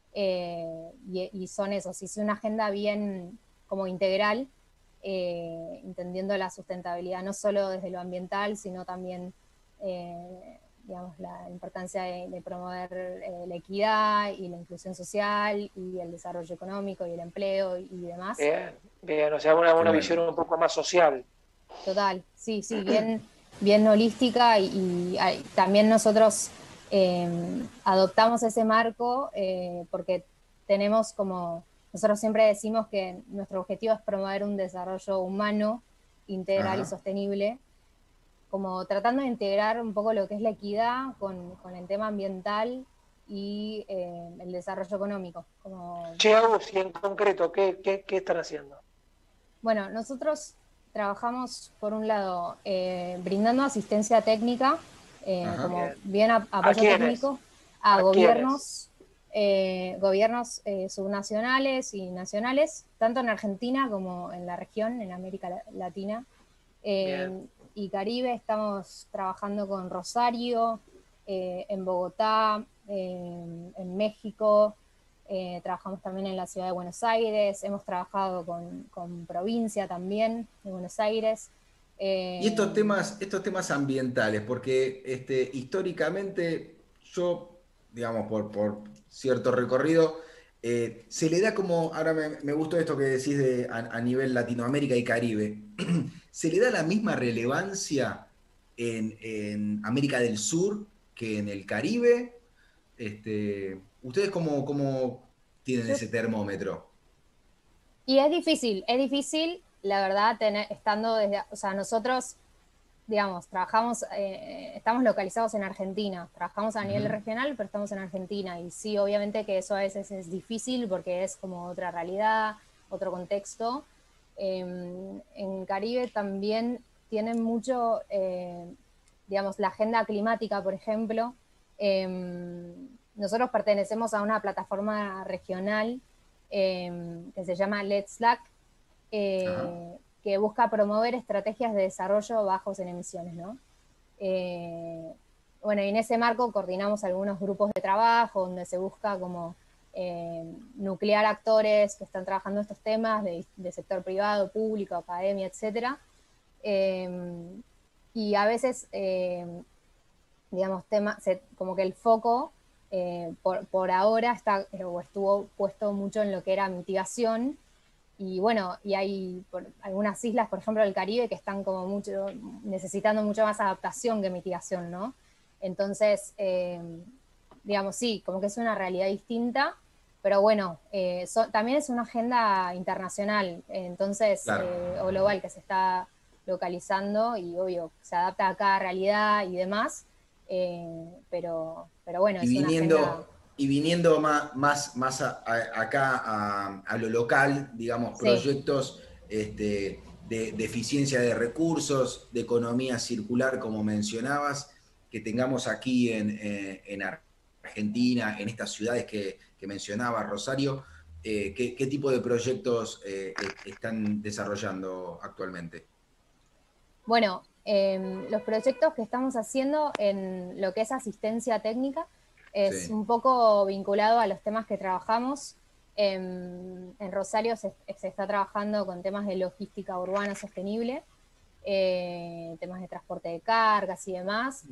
y son esos, es una agenda bien como integral, entendiendo la sustentabilidad no solo desde lo ambiental, sino también digamos, la importancia de promover la equidad y la inclusión social y el desarrollo económico y el empleo y demás. Bien, o sea, una visión un poco más social. Total, sí, bien holística y también nosotros adoptamos ese marco porque tenemos nosotros siempre decimos que nuestro objetivo es promover un desarrollo humano, integral y sostenible, como tratando de integrar un poco lo que es la equidad con el tema ambiental y el desarrollo económico. Che, Agus, y en concreto, ¿qué están haciendo? Bueno, nosotros trabajamos, por un lado, brindando asistencia técnica, como bien apoyo técnico a gobiernos, gobiernos subnacionales y nacionales, tanto en Argentina como en la región, en América Latina y Caribe. Estamos trabajando con Rosario, en Bogotá, en México. Trabajamos también en la ciudad de Buenos Aires, hemos trabajado con provincia también de Buenos Aires. Y estos temas ambientales, porque históricamente yo, digamos, por cierto recorrido, se le da como, ahora me gustó esto que decís a nivel Latinoamérica y Caribe, ¿se le da la misma relevancia en América del Sur que en el Caribe? ¿Ustedes cómo tienen ese termómetro? Y es difícil, la verdad, estando o sea, nosotros, digamos, trabajamos, estamos localizados en Argentina, trabajamos a nivel regional, pero estamos en Argentina, y sí, obviamente que eso a veces es difícil porque es como otra realidad, otro contexto. En Caribe también tienen mucho, digamos, la agenda climática, por ejemplo. Nosotros pertenecemos a una plataforma regional que se llama Let's Slack, que busca promover estrategias de desarrollo bajos en emisiones, ¿no? Bueno, y en ese marco coordinamos algunos grupos de trabajo donde se busca como nuclear actores que están trabajando estos temas de sector privado, público, academia, etc. Y a veces, digamos, como que el foco por ahora estuvo puesto mucho en lo que era mitigación, y bueno, y hay algunas islas, por ejemplo del Caribe, que están como necesitando mucho más adaptación que mitigación, ¿no? Entonces, digamos, sí, como que es una realidad distinta, pero bueno, también es una agenda internacional, entonces, o global, que se está localizando, y obvio, se adapta a cada realidad y demás, pero bueno, es una agenda. Y viniendo más acá a lo local, digamos, proyectos de eficiencia de recursos, de economía circular, como mencionabas, que tengamos aquí en Argentina, en estas ciudades que mencionaba Rosario, ¿qué tipo de proyectos están desarrollando actualmente? Bueno, los proyectos que estamos haciendo en lo que es asistencia técnica es un poco vinculado a los temas que trabajamos. En Rosario se está trabajando con temas de logística urbana sostenible, temas de transporte de cargas y demás.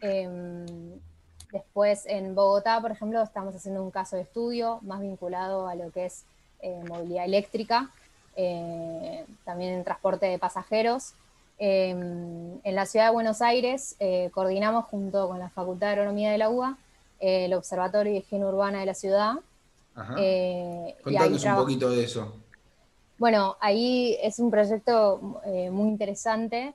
Después en Bogotá, por ejemplo, estamos haciendo un caso de estudio más vinculado a lo que es movilidad eléctrica, también en transporte de pasajeros. En la ciudad de Buenos Aires coordinamos junto con la Facultad de Agronomía de la UBA el Observatorio de Higiene Urbana de la ciudad. Contanos un poquito de eso. Bueno, ahí es un proyecto muy interesante.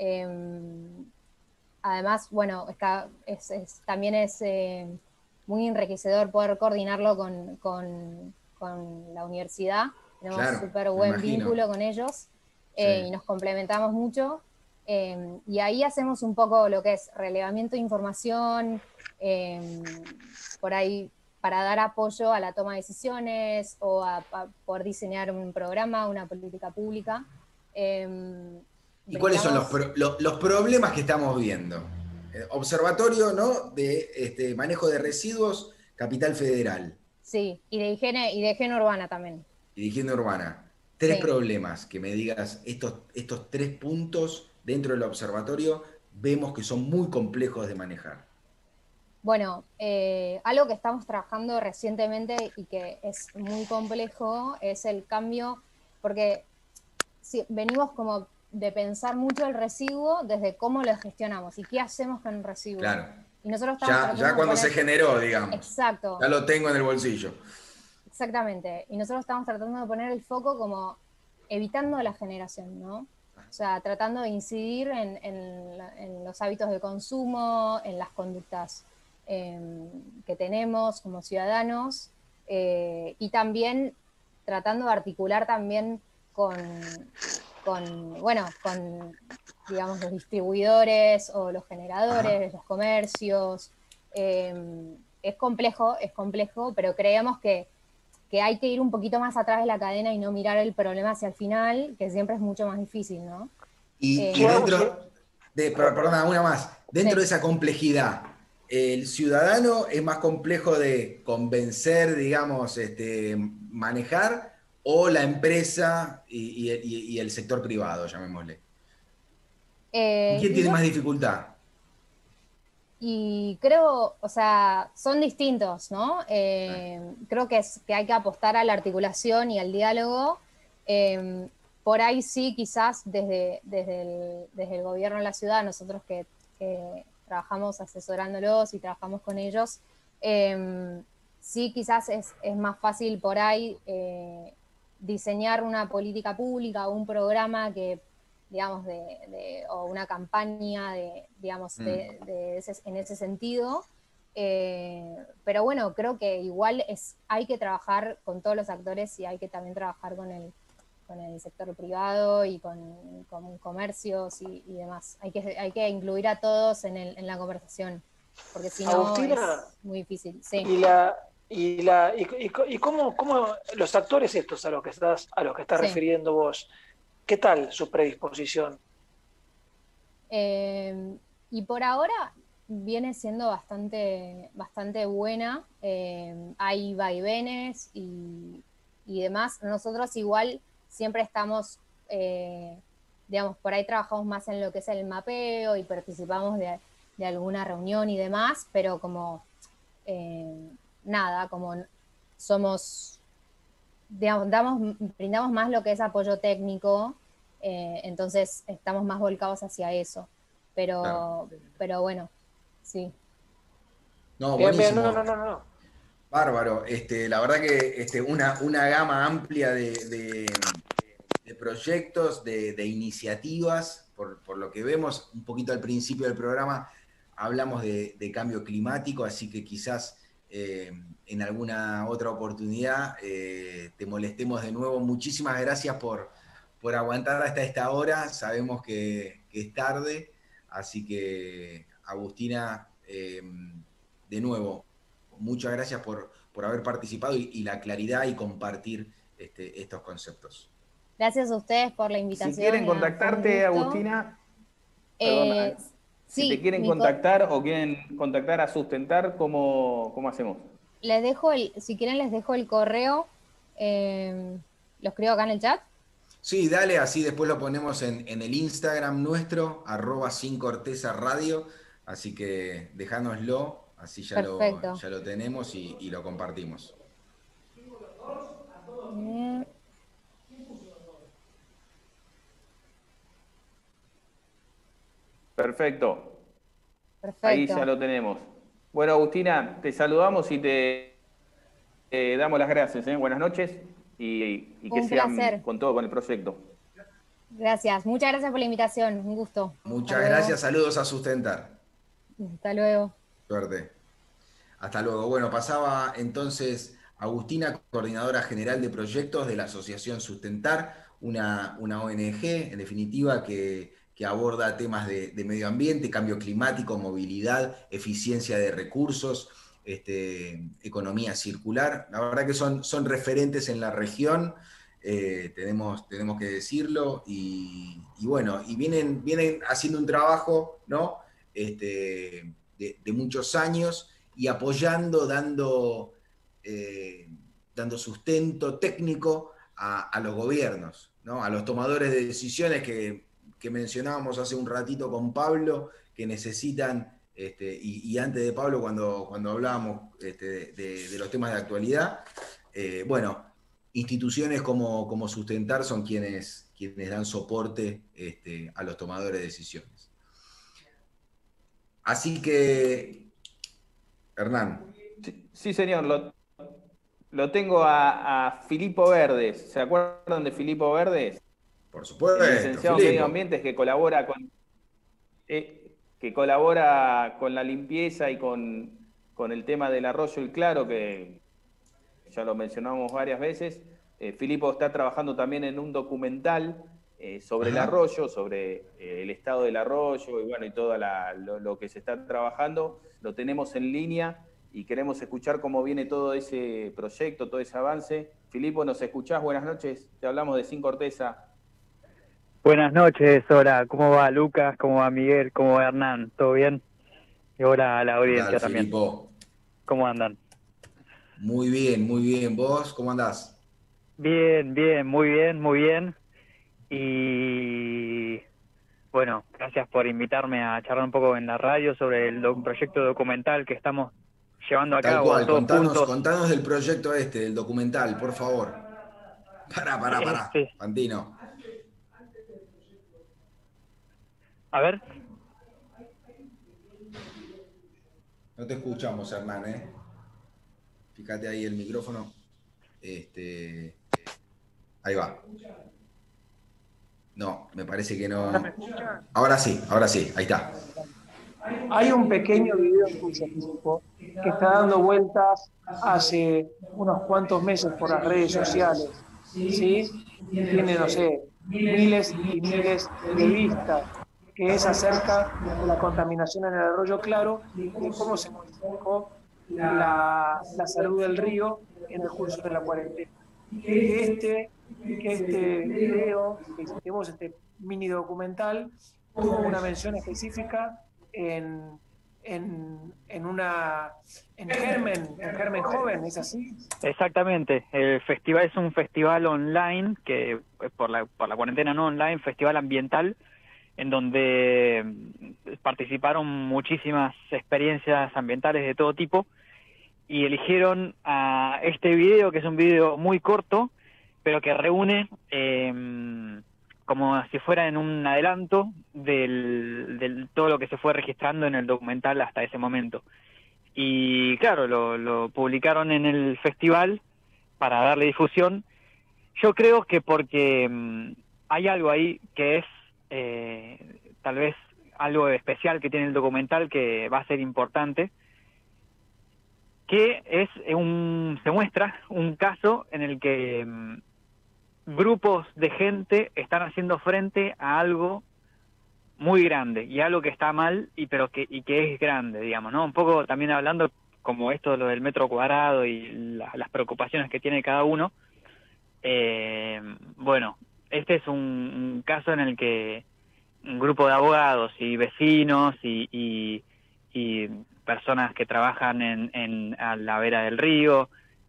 Además, bueno, también es muy enriquecedor poder coordinarlo con la universidad. Tenemos súper buen vínculo con ellos y nos complementamos mucho. Y ahí hacemos un poco lo que es relevamiento de información, por ahí para dar apoyo a la toma de decisiones o a poder diseñar un programa, una política pública. ¿Y cuáles son los problemas que estamos viendo? Observatorio, ¿no?, de manejo de residuos, Capital Federal. Sí, y de higiene urbana también. Y de higiene urbana. Tres problemas que me digas, estos 3 puntos dentro del observatorio vemos que son muy complejos de manejar. Bueno, algo que estamos trabajando recientemente y que es muy complejo es el cambio, porque venimos como de pensar mucho el residuo desde cómo lo gestionamos y qué hacemos con el residuo. Claro. Y nosotros estamos ya cuando se generó, digamos. Exacto. Ya lo tengo en el bolsillo. Exactamente. Y nosotros estamos tratando de poner el foco como evitando la generación, ¿no? O sea, tratando de incidir en los hábitos de consumo, en las conductas que tenemos como ciudadanos, y también tratando de articular también con digamos, los distribuidores o los generadores, los comercios. Es complejo, pero creemos que hay que ir un poquito más atrás de la cadena y no mirar el problema hacia el final, que siempre es mucho más difícil, ¿no? Y dentro perdona, una más. Dentro de esa complejidad, ¿el ciudadano es más complejo de convencer, digamos, manejar, o la empresa y el sector privado, llamémosle? ¿Quién tiene más dificultad? Y creo, o sea, son distintos, ¿no? Creo que hay que apostar a la articulación y al diálogo. Por ahí sí, quizás desde el gobierno de la ciudad, nosotros que trabajamos asesorándolos y trabajamos con ellos, sí quizás es más fácil por ahí diseñar una política pública o un programa que, digamos, o una campaña digamos, en ese sentido. Pero bueno, creo que igual hay que trabajar con todos los actores y hay que también trabajar con el sector privado y con comercios y demás. Hay que incluir a todos en la conversación, porque si no, Agustina, es muy difícil. Sí. ¿Y cómo los actores estos a los que estás refiriendo vos, qué tal su predisposición? Y por ahora viene siendo bastante buena. Hay vaivenes y demás. Nosotros igual siempre estamos, digamos, por ahí trabajamos más en lo que es el mapeo y participamos de alguna reunión y demás, pero como nada, como somos, digamos, brindamos más lo que es apoyo técnico, entonces estamos más volcados hacia eso. Pero bueno, sí. No, buenísimo. No. Bárbaro. La verdad que una gama amplia de proyectos, de iniciativas, por lo que vemos un poquito al principio del programa, hablamos de cambio climático, así que quizás en alguna otra oportunidad te molestemos de nuevo. Muchísimas gracias por aguantar hasta esta hora. Sabemos que es tarde, así que, Agustina, de nuevo, muchas gracias por haber participado y la claridad y compartir estos conceptos. Gracias a ustedes por la invitación. Si quieren contactarte, Agustina, Perdón, si Sí, te quieren contactar o quieren contactar a Sustentar, ¿cómo hacemos? les dejo si quieren les dejo el correo, lo escribo acá en el chat. Sí, dale, así después lo ponemos en el Instagram nuestro, @sincortesaradio, así que déjanoslo, así ya Perfecto. ya lo tenemos y lo compartimos. Perfecto. Perfecto. Ahí ya lo tenemos. Bueno, Agustina, te saludamos y te damos las gracias. Buenas noches y que sigan placer. con todo con el proyecto. Gracias, muchas gracias por la invitación, un gusto. Muchas gracias, saludos a Sustentar. Hasta luego. Suerte. Hasta luego. Bueno, pasaba entonces Agustina, coordinadora general de proyectos de la Asociación Sustentar, una ONG, en definitiva, que aborda temas de medio ambiente, cambio climático, movilidad, eficiencia de recursos, economía circular. La verdad que son referentes en la región, tenemos que decirlo, y bueno, y vienen haciendo un trabajo, ¿no? De muchos años y apoyando, dando sustento técnico a los gobiernos, ¿no? A los tomadores de decisiones que mencionábamos hace un ratito con Pablo, que necesitan, y antes de Pablo cuando hablábamos de los temas de actualidad, bueno, instituciones como Sustentar son quienes dan soporte a los tomadores de decisiones. Así que, Hernán. Sí, señor, lo tengo a Filipo Verdes. ¿Se acuerdan de Filipo Verdes? Por supuesto. El licenciado en Medio Ambiente que colabora con la limpieza y con el tema del arroyo El Claro, que ya lo mencionamos varias veces. Filipo está trabajando también en un documental sobre el arroyo, sobre el estado del arroyo y bueno, y todo lo que se está trabajando. Lo tenemos en línea y queremos escuchar cómo viene todo ese proyecto, todo ese avance. Filipo, ¿nos escuchás? Buenas noches, te hablamos de Sin Corteza. Buenas noches, hola, ¿cómo va Lucas? ¿Cómo va Miguel? ¿Cómo va Hernán? ¿Todo bien? Y hola a la audiencia también. Filipo? ¿Cómo andan? Muy bien, muy bien. ¿Vos cómo andás? Bien, muy bien. Y bueno, gracias por invitarme a charlar un poco en la radio sobre el proyecto documental que estamos llevando a cabo. Tal cual, contanos del proyecto del documental, por favor. Pará, Fantino. A ver. No te escuchamos, Hernán, Fíjate ahí el micrófono. Ahí va. No, me parece que no. Ahora sí, ahí está. Hay un pequeño video que está dando vueltas hace unos cuantos meses por las redes sociales, ¿sí? Tiene, no sé, miles y miles de vistas, que es acerca de la contaminación en el arroyo Claro y cómo se modificó la salud del río en el curso de la cuarentena. Que este video, que hicimos este mini documental, tuvo una mención específica en Germen Joven, ¿es así? Exactamente, el festival es un festival online, que por la cuarentena no online, festival ambiental, en donde participaron muchísimas experiencias ambientales de todo tipo, y eligieron a este video, que es un video muy corto, pero que reúne como si fuera en un adelanto del todo lo que se fue registrando en el documental hasta ese momento. Y claro, lo publicaron en el festival para darle difusión. Yo creo que porque hay algo ahí que es tal vez algo especial que tiene el documental, que va a ser importante, que se muestra un caso en el que grupos de gente están haciendo frente a algo muy grande y algo que está mal y que es grande, digamos, ¿no? Un poco también hablando como esto de lo del metro cuadrado y las preocupaciones que tiene cada uno. Bueno, este es un caso en el que un grupo de abogados y vecinos y personas que trabajan a la vera del río,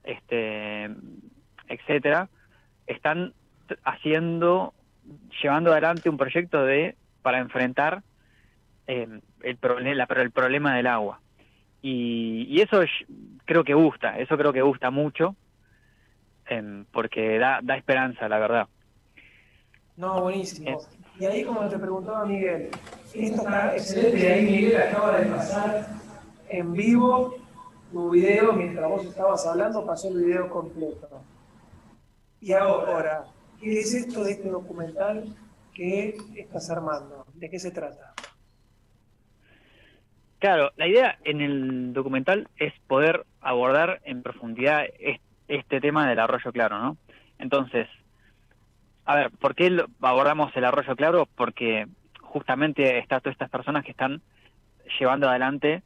etcétera, están llevando adelante un proyecto para enfrentar el problema del agua. Y eso creo que gusta mucho, porque da esperanza, la verdad. No, buenísimo. Y ahí, como te preguntaba Miguel, esto está excelente, y ahí Miguel acaba de pasar en vivo tu video, mientras vos estabas hablando, pasó el video completo. Y ahora, ¿qué es esto de este documental que estás armando? ¿De qué se trata? Claro, la idea en el documental es poder abordar en profundidad este tema del Arroyo Claro, ¿no? Entonces, a ver, ¿por qué abordamos el Arroyo Claro? Porque justamente está todas estas personas que están llevando adelante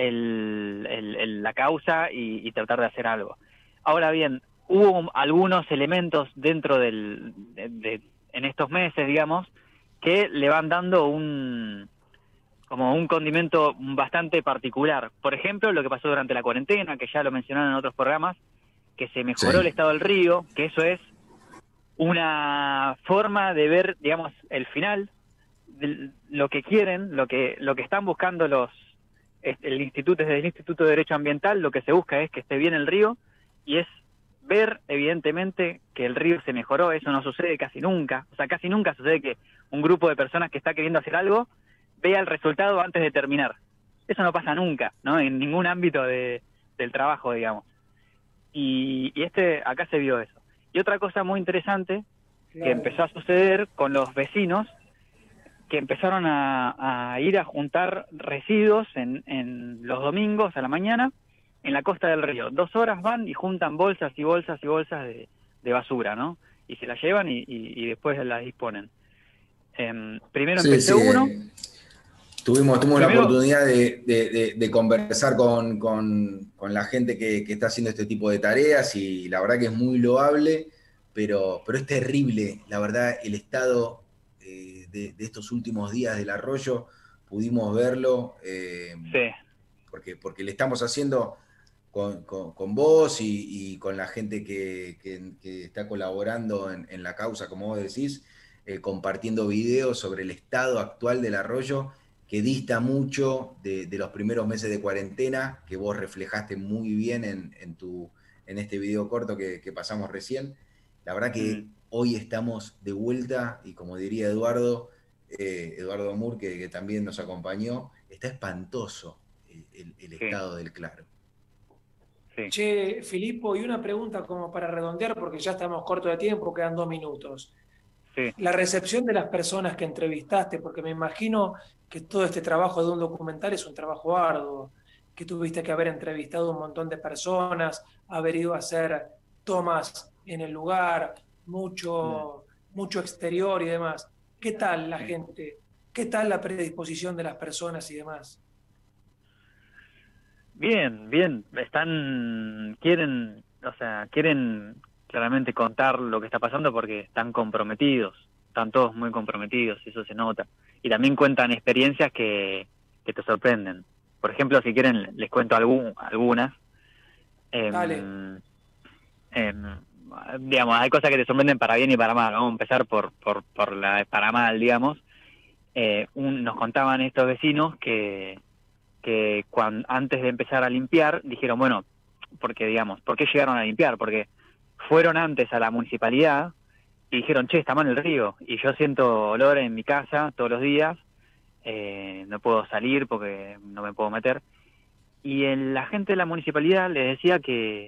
la causa y tratar de hacer algo. Ahora bien, hubo algunos elementos dentro en estos meses, digamos, que le van dando como un condimento bastante particular. Por ejemplo, lo que pasó durante la cuarentena, que ya lo mencionaron en otros programas, que se mejoró el estado del río, que eso es una forma de ver, digamos, el final, lo que quieren, lo que están buscando desde el Instituto de Derecho Ambiental, lo que se busca es que esté bien el río, y es ver, evidentemente, que el río se mejoró. Eso no sucede casi nunca. O sea, casi nunca sucede que un grupo de personas que está queriendo hacer algo vea el resultado antes de terminar. Eso no pasa nunca, ¿no? En ningún ámbito del trabajo, digamos. Y acá se vio eso. Y otra cosa muy interesante que empezó a suceder con los vecinos, que empezaron a ir a juntar residuos en los domingos a la mañana en la costa del río. 2 horas van y juntan bolsas y bolsas y bolsas de basura, ¿no? Y se las llevan y después las disponen. Primero empezó uno. Tuvimos la oportunidad de conversar con la gente que está haciendo este tipo de tareas, y la verdad que es muy loable, pero es terrible, la verdad, el estado de estos últimos días del arroyo. Pudimos verlo, porque le estamos haciendo con vos y con la gente que está colaborando en la causa, como vos decís, compartiendo videos sobre el estado actual del arroyo, que dista mucho de los primeros meses de cuarentena, que vos reflejaste muy bien en este video corto que pasamos recién. La verdad que hoy estamos de vuelta, y como diría Eduardo Moore, que también nos acompañó, está espantoso el estado del Claro. Sí. Che, Filippo, y una pregunta como para redondear, porque ya estamos cortos de tiempo, quedan 2 minutos. Sí. La recepción de las personas que entrevistaste, porque me imagino que todo este trabajo de un documental es un trabajo arduo, que tuviste que haber entrevistado un montón de personas, haber ido a hacer tomas en el lugar, mucho exterior y demás. ¿Qué tal la gente? ¿Qué tal la predisposición de las personas y demás? Bien. Quieren claramente contar lo que está pasando, porque están comprometidos, están todos muy comprometidos, eso se nota. Y también cuentan experiencias que te sorprenden. Por ejemplo, si quieren, les cuento algunas. Digamos, hay cosas que te sorprenden para bien y para mal. Vamos a empezar por la para mal, digamos. Nos contaban estos vecinos que antes de empezar a limpiar, dijeron, bueno, ¿por qué llegaron a limpiar? Porque fueron antes a la municipalidad y dijeron, che, está mal el río, y yo siento olor en mi casa todos los días, no puedo salir porque no me puedo meter. Y la gente de la municipalidad les decía que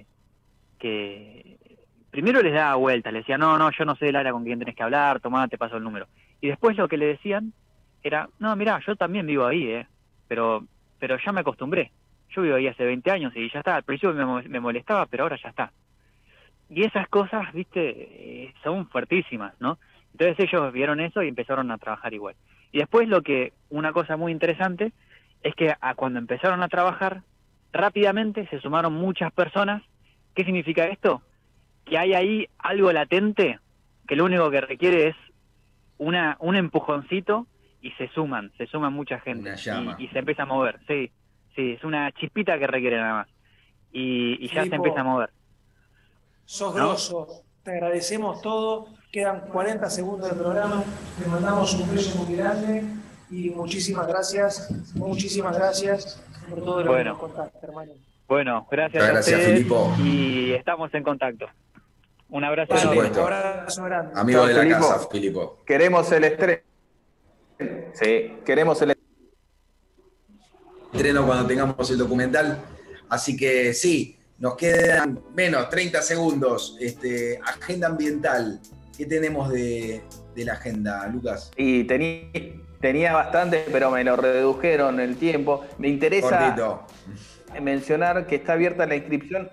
primero les daba vueltas, les decía, no, yo no sé del área con quién tenés que hablar, tomá, te paso el número. Y después lo que le decían era, no, mirá, yo también vivo ahí, pero ya me acostumbré. Yo vivo ahí hace 20 años y ya está. Al principio me molestaba, pero ahora ya está. Y esas cosas, viste, son fuertísimas, ¿no? Entonces ellos vieron eso y empezaron a trabajar igual. Y después una cosa muy interesante es que cuando empezaron a trabajar, rápidamente se sumaron muchas personas. ¿Qué significa esto? Que hay ahí algo latente que lo único que requiere es un empujoncito, y se suman mucha gente. Una llama. Y se empieza a mover, sí, es una chispita que requiere nada más. Y ya se empieza a mover. Sos grosso, te agradecemos todo. Quedan 40 segundos del programa. Te mandamos un beso muy grande y muchísimas gracias por todo lo que nos contaste, hermano. Bueno, gracias a ustedes, Filipo. Y estamos en contacto. Un abrazo. Por supuesto. Un abrazo grande. Amigo de la casa, Filipo. Queremos el estreno. Sí, queremos el estreno cuando tengamos el documental. Así que sí, nos quedan menos 30 segundos. Agenda ambiental. ¿Qué tenemos de la agenda, Lucas? Y tenía bastante, pero me lo redujeron el tiempo. Me interesa cortito mencionar que está abierta la inscripción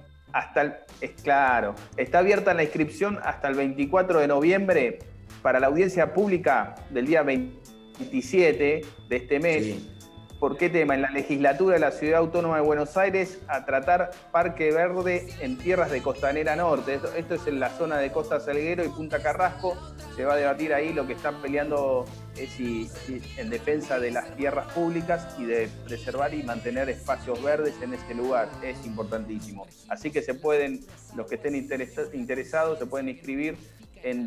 está abierta la inscripción hasta el 24 de noviembre para la audiencia pública del día 27 de este mes. Sí. ¿Por qué tema? En la legislatura de la Ciudad Autónoma de Buenos Aires a tratar Parque Verde en tierras de Costanera Norte. Esto es en la zona de Costa Salguero y Punta Carrasco. Se va a debatir ahí. Lo que están peleando es en defensa de las tierras públicas y de preservar y mantener espacios verdes en este lugar. Es importantísimo. Así que los que estén interesados se pueden inscribir en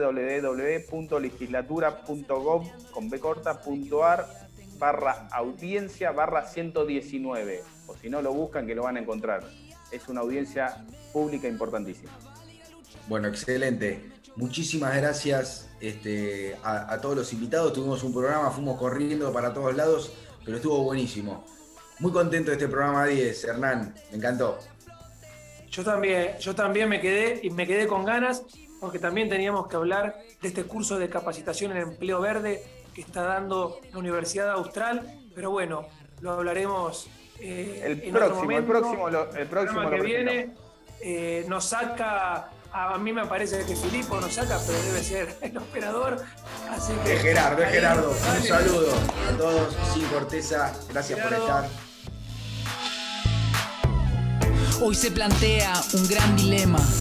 www.legislatura.gov.ar/audiencia/119, o si no lo buscan que lo van a encontrar. Es una audiencia pública importantísima. Bueno, excelente. Muchísimas gracias a todos los invitados. Tuvimos un programa, fuimos corriendo para todos lados, pero estuvo buenísimo. Muy contento de este programa 10, Hernán, me encantó. Yo también me quedé con ganas, porque también teníamos que hablar de este curso de capacitación en empleo verde que está dando la Universidad Austral, pero bueno, lo hablaremos el próximo que viene. Nos saca, a mí me parece que Filipo nos saca, pero debe ser el operador. Así que, Gerardo. Un saludo a todos, sin corteza, gracias por estar. Hoy se plantea un gran dilema,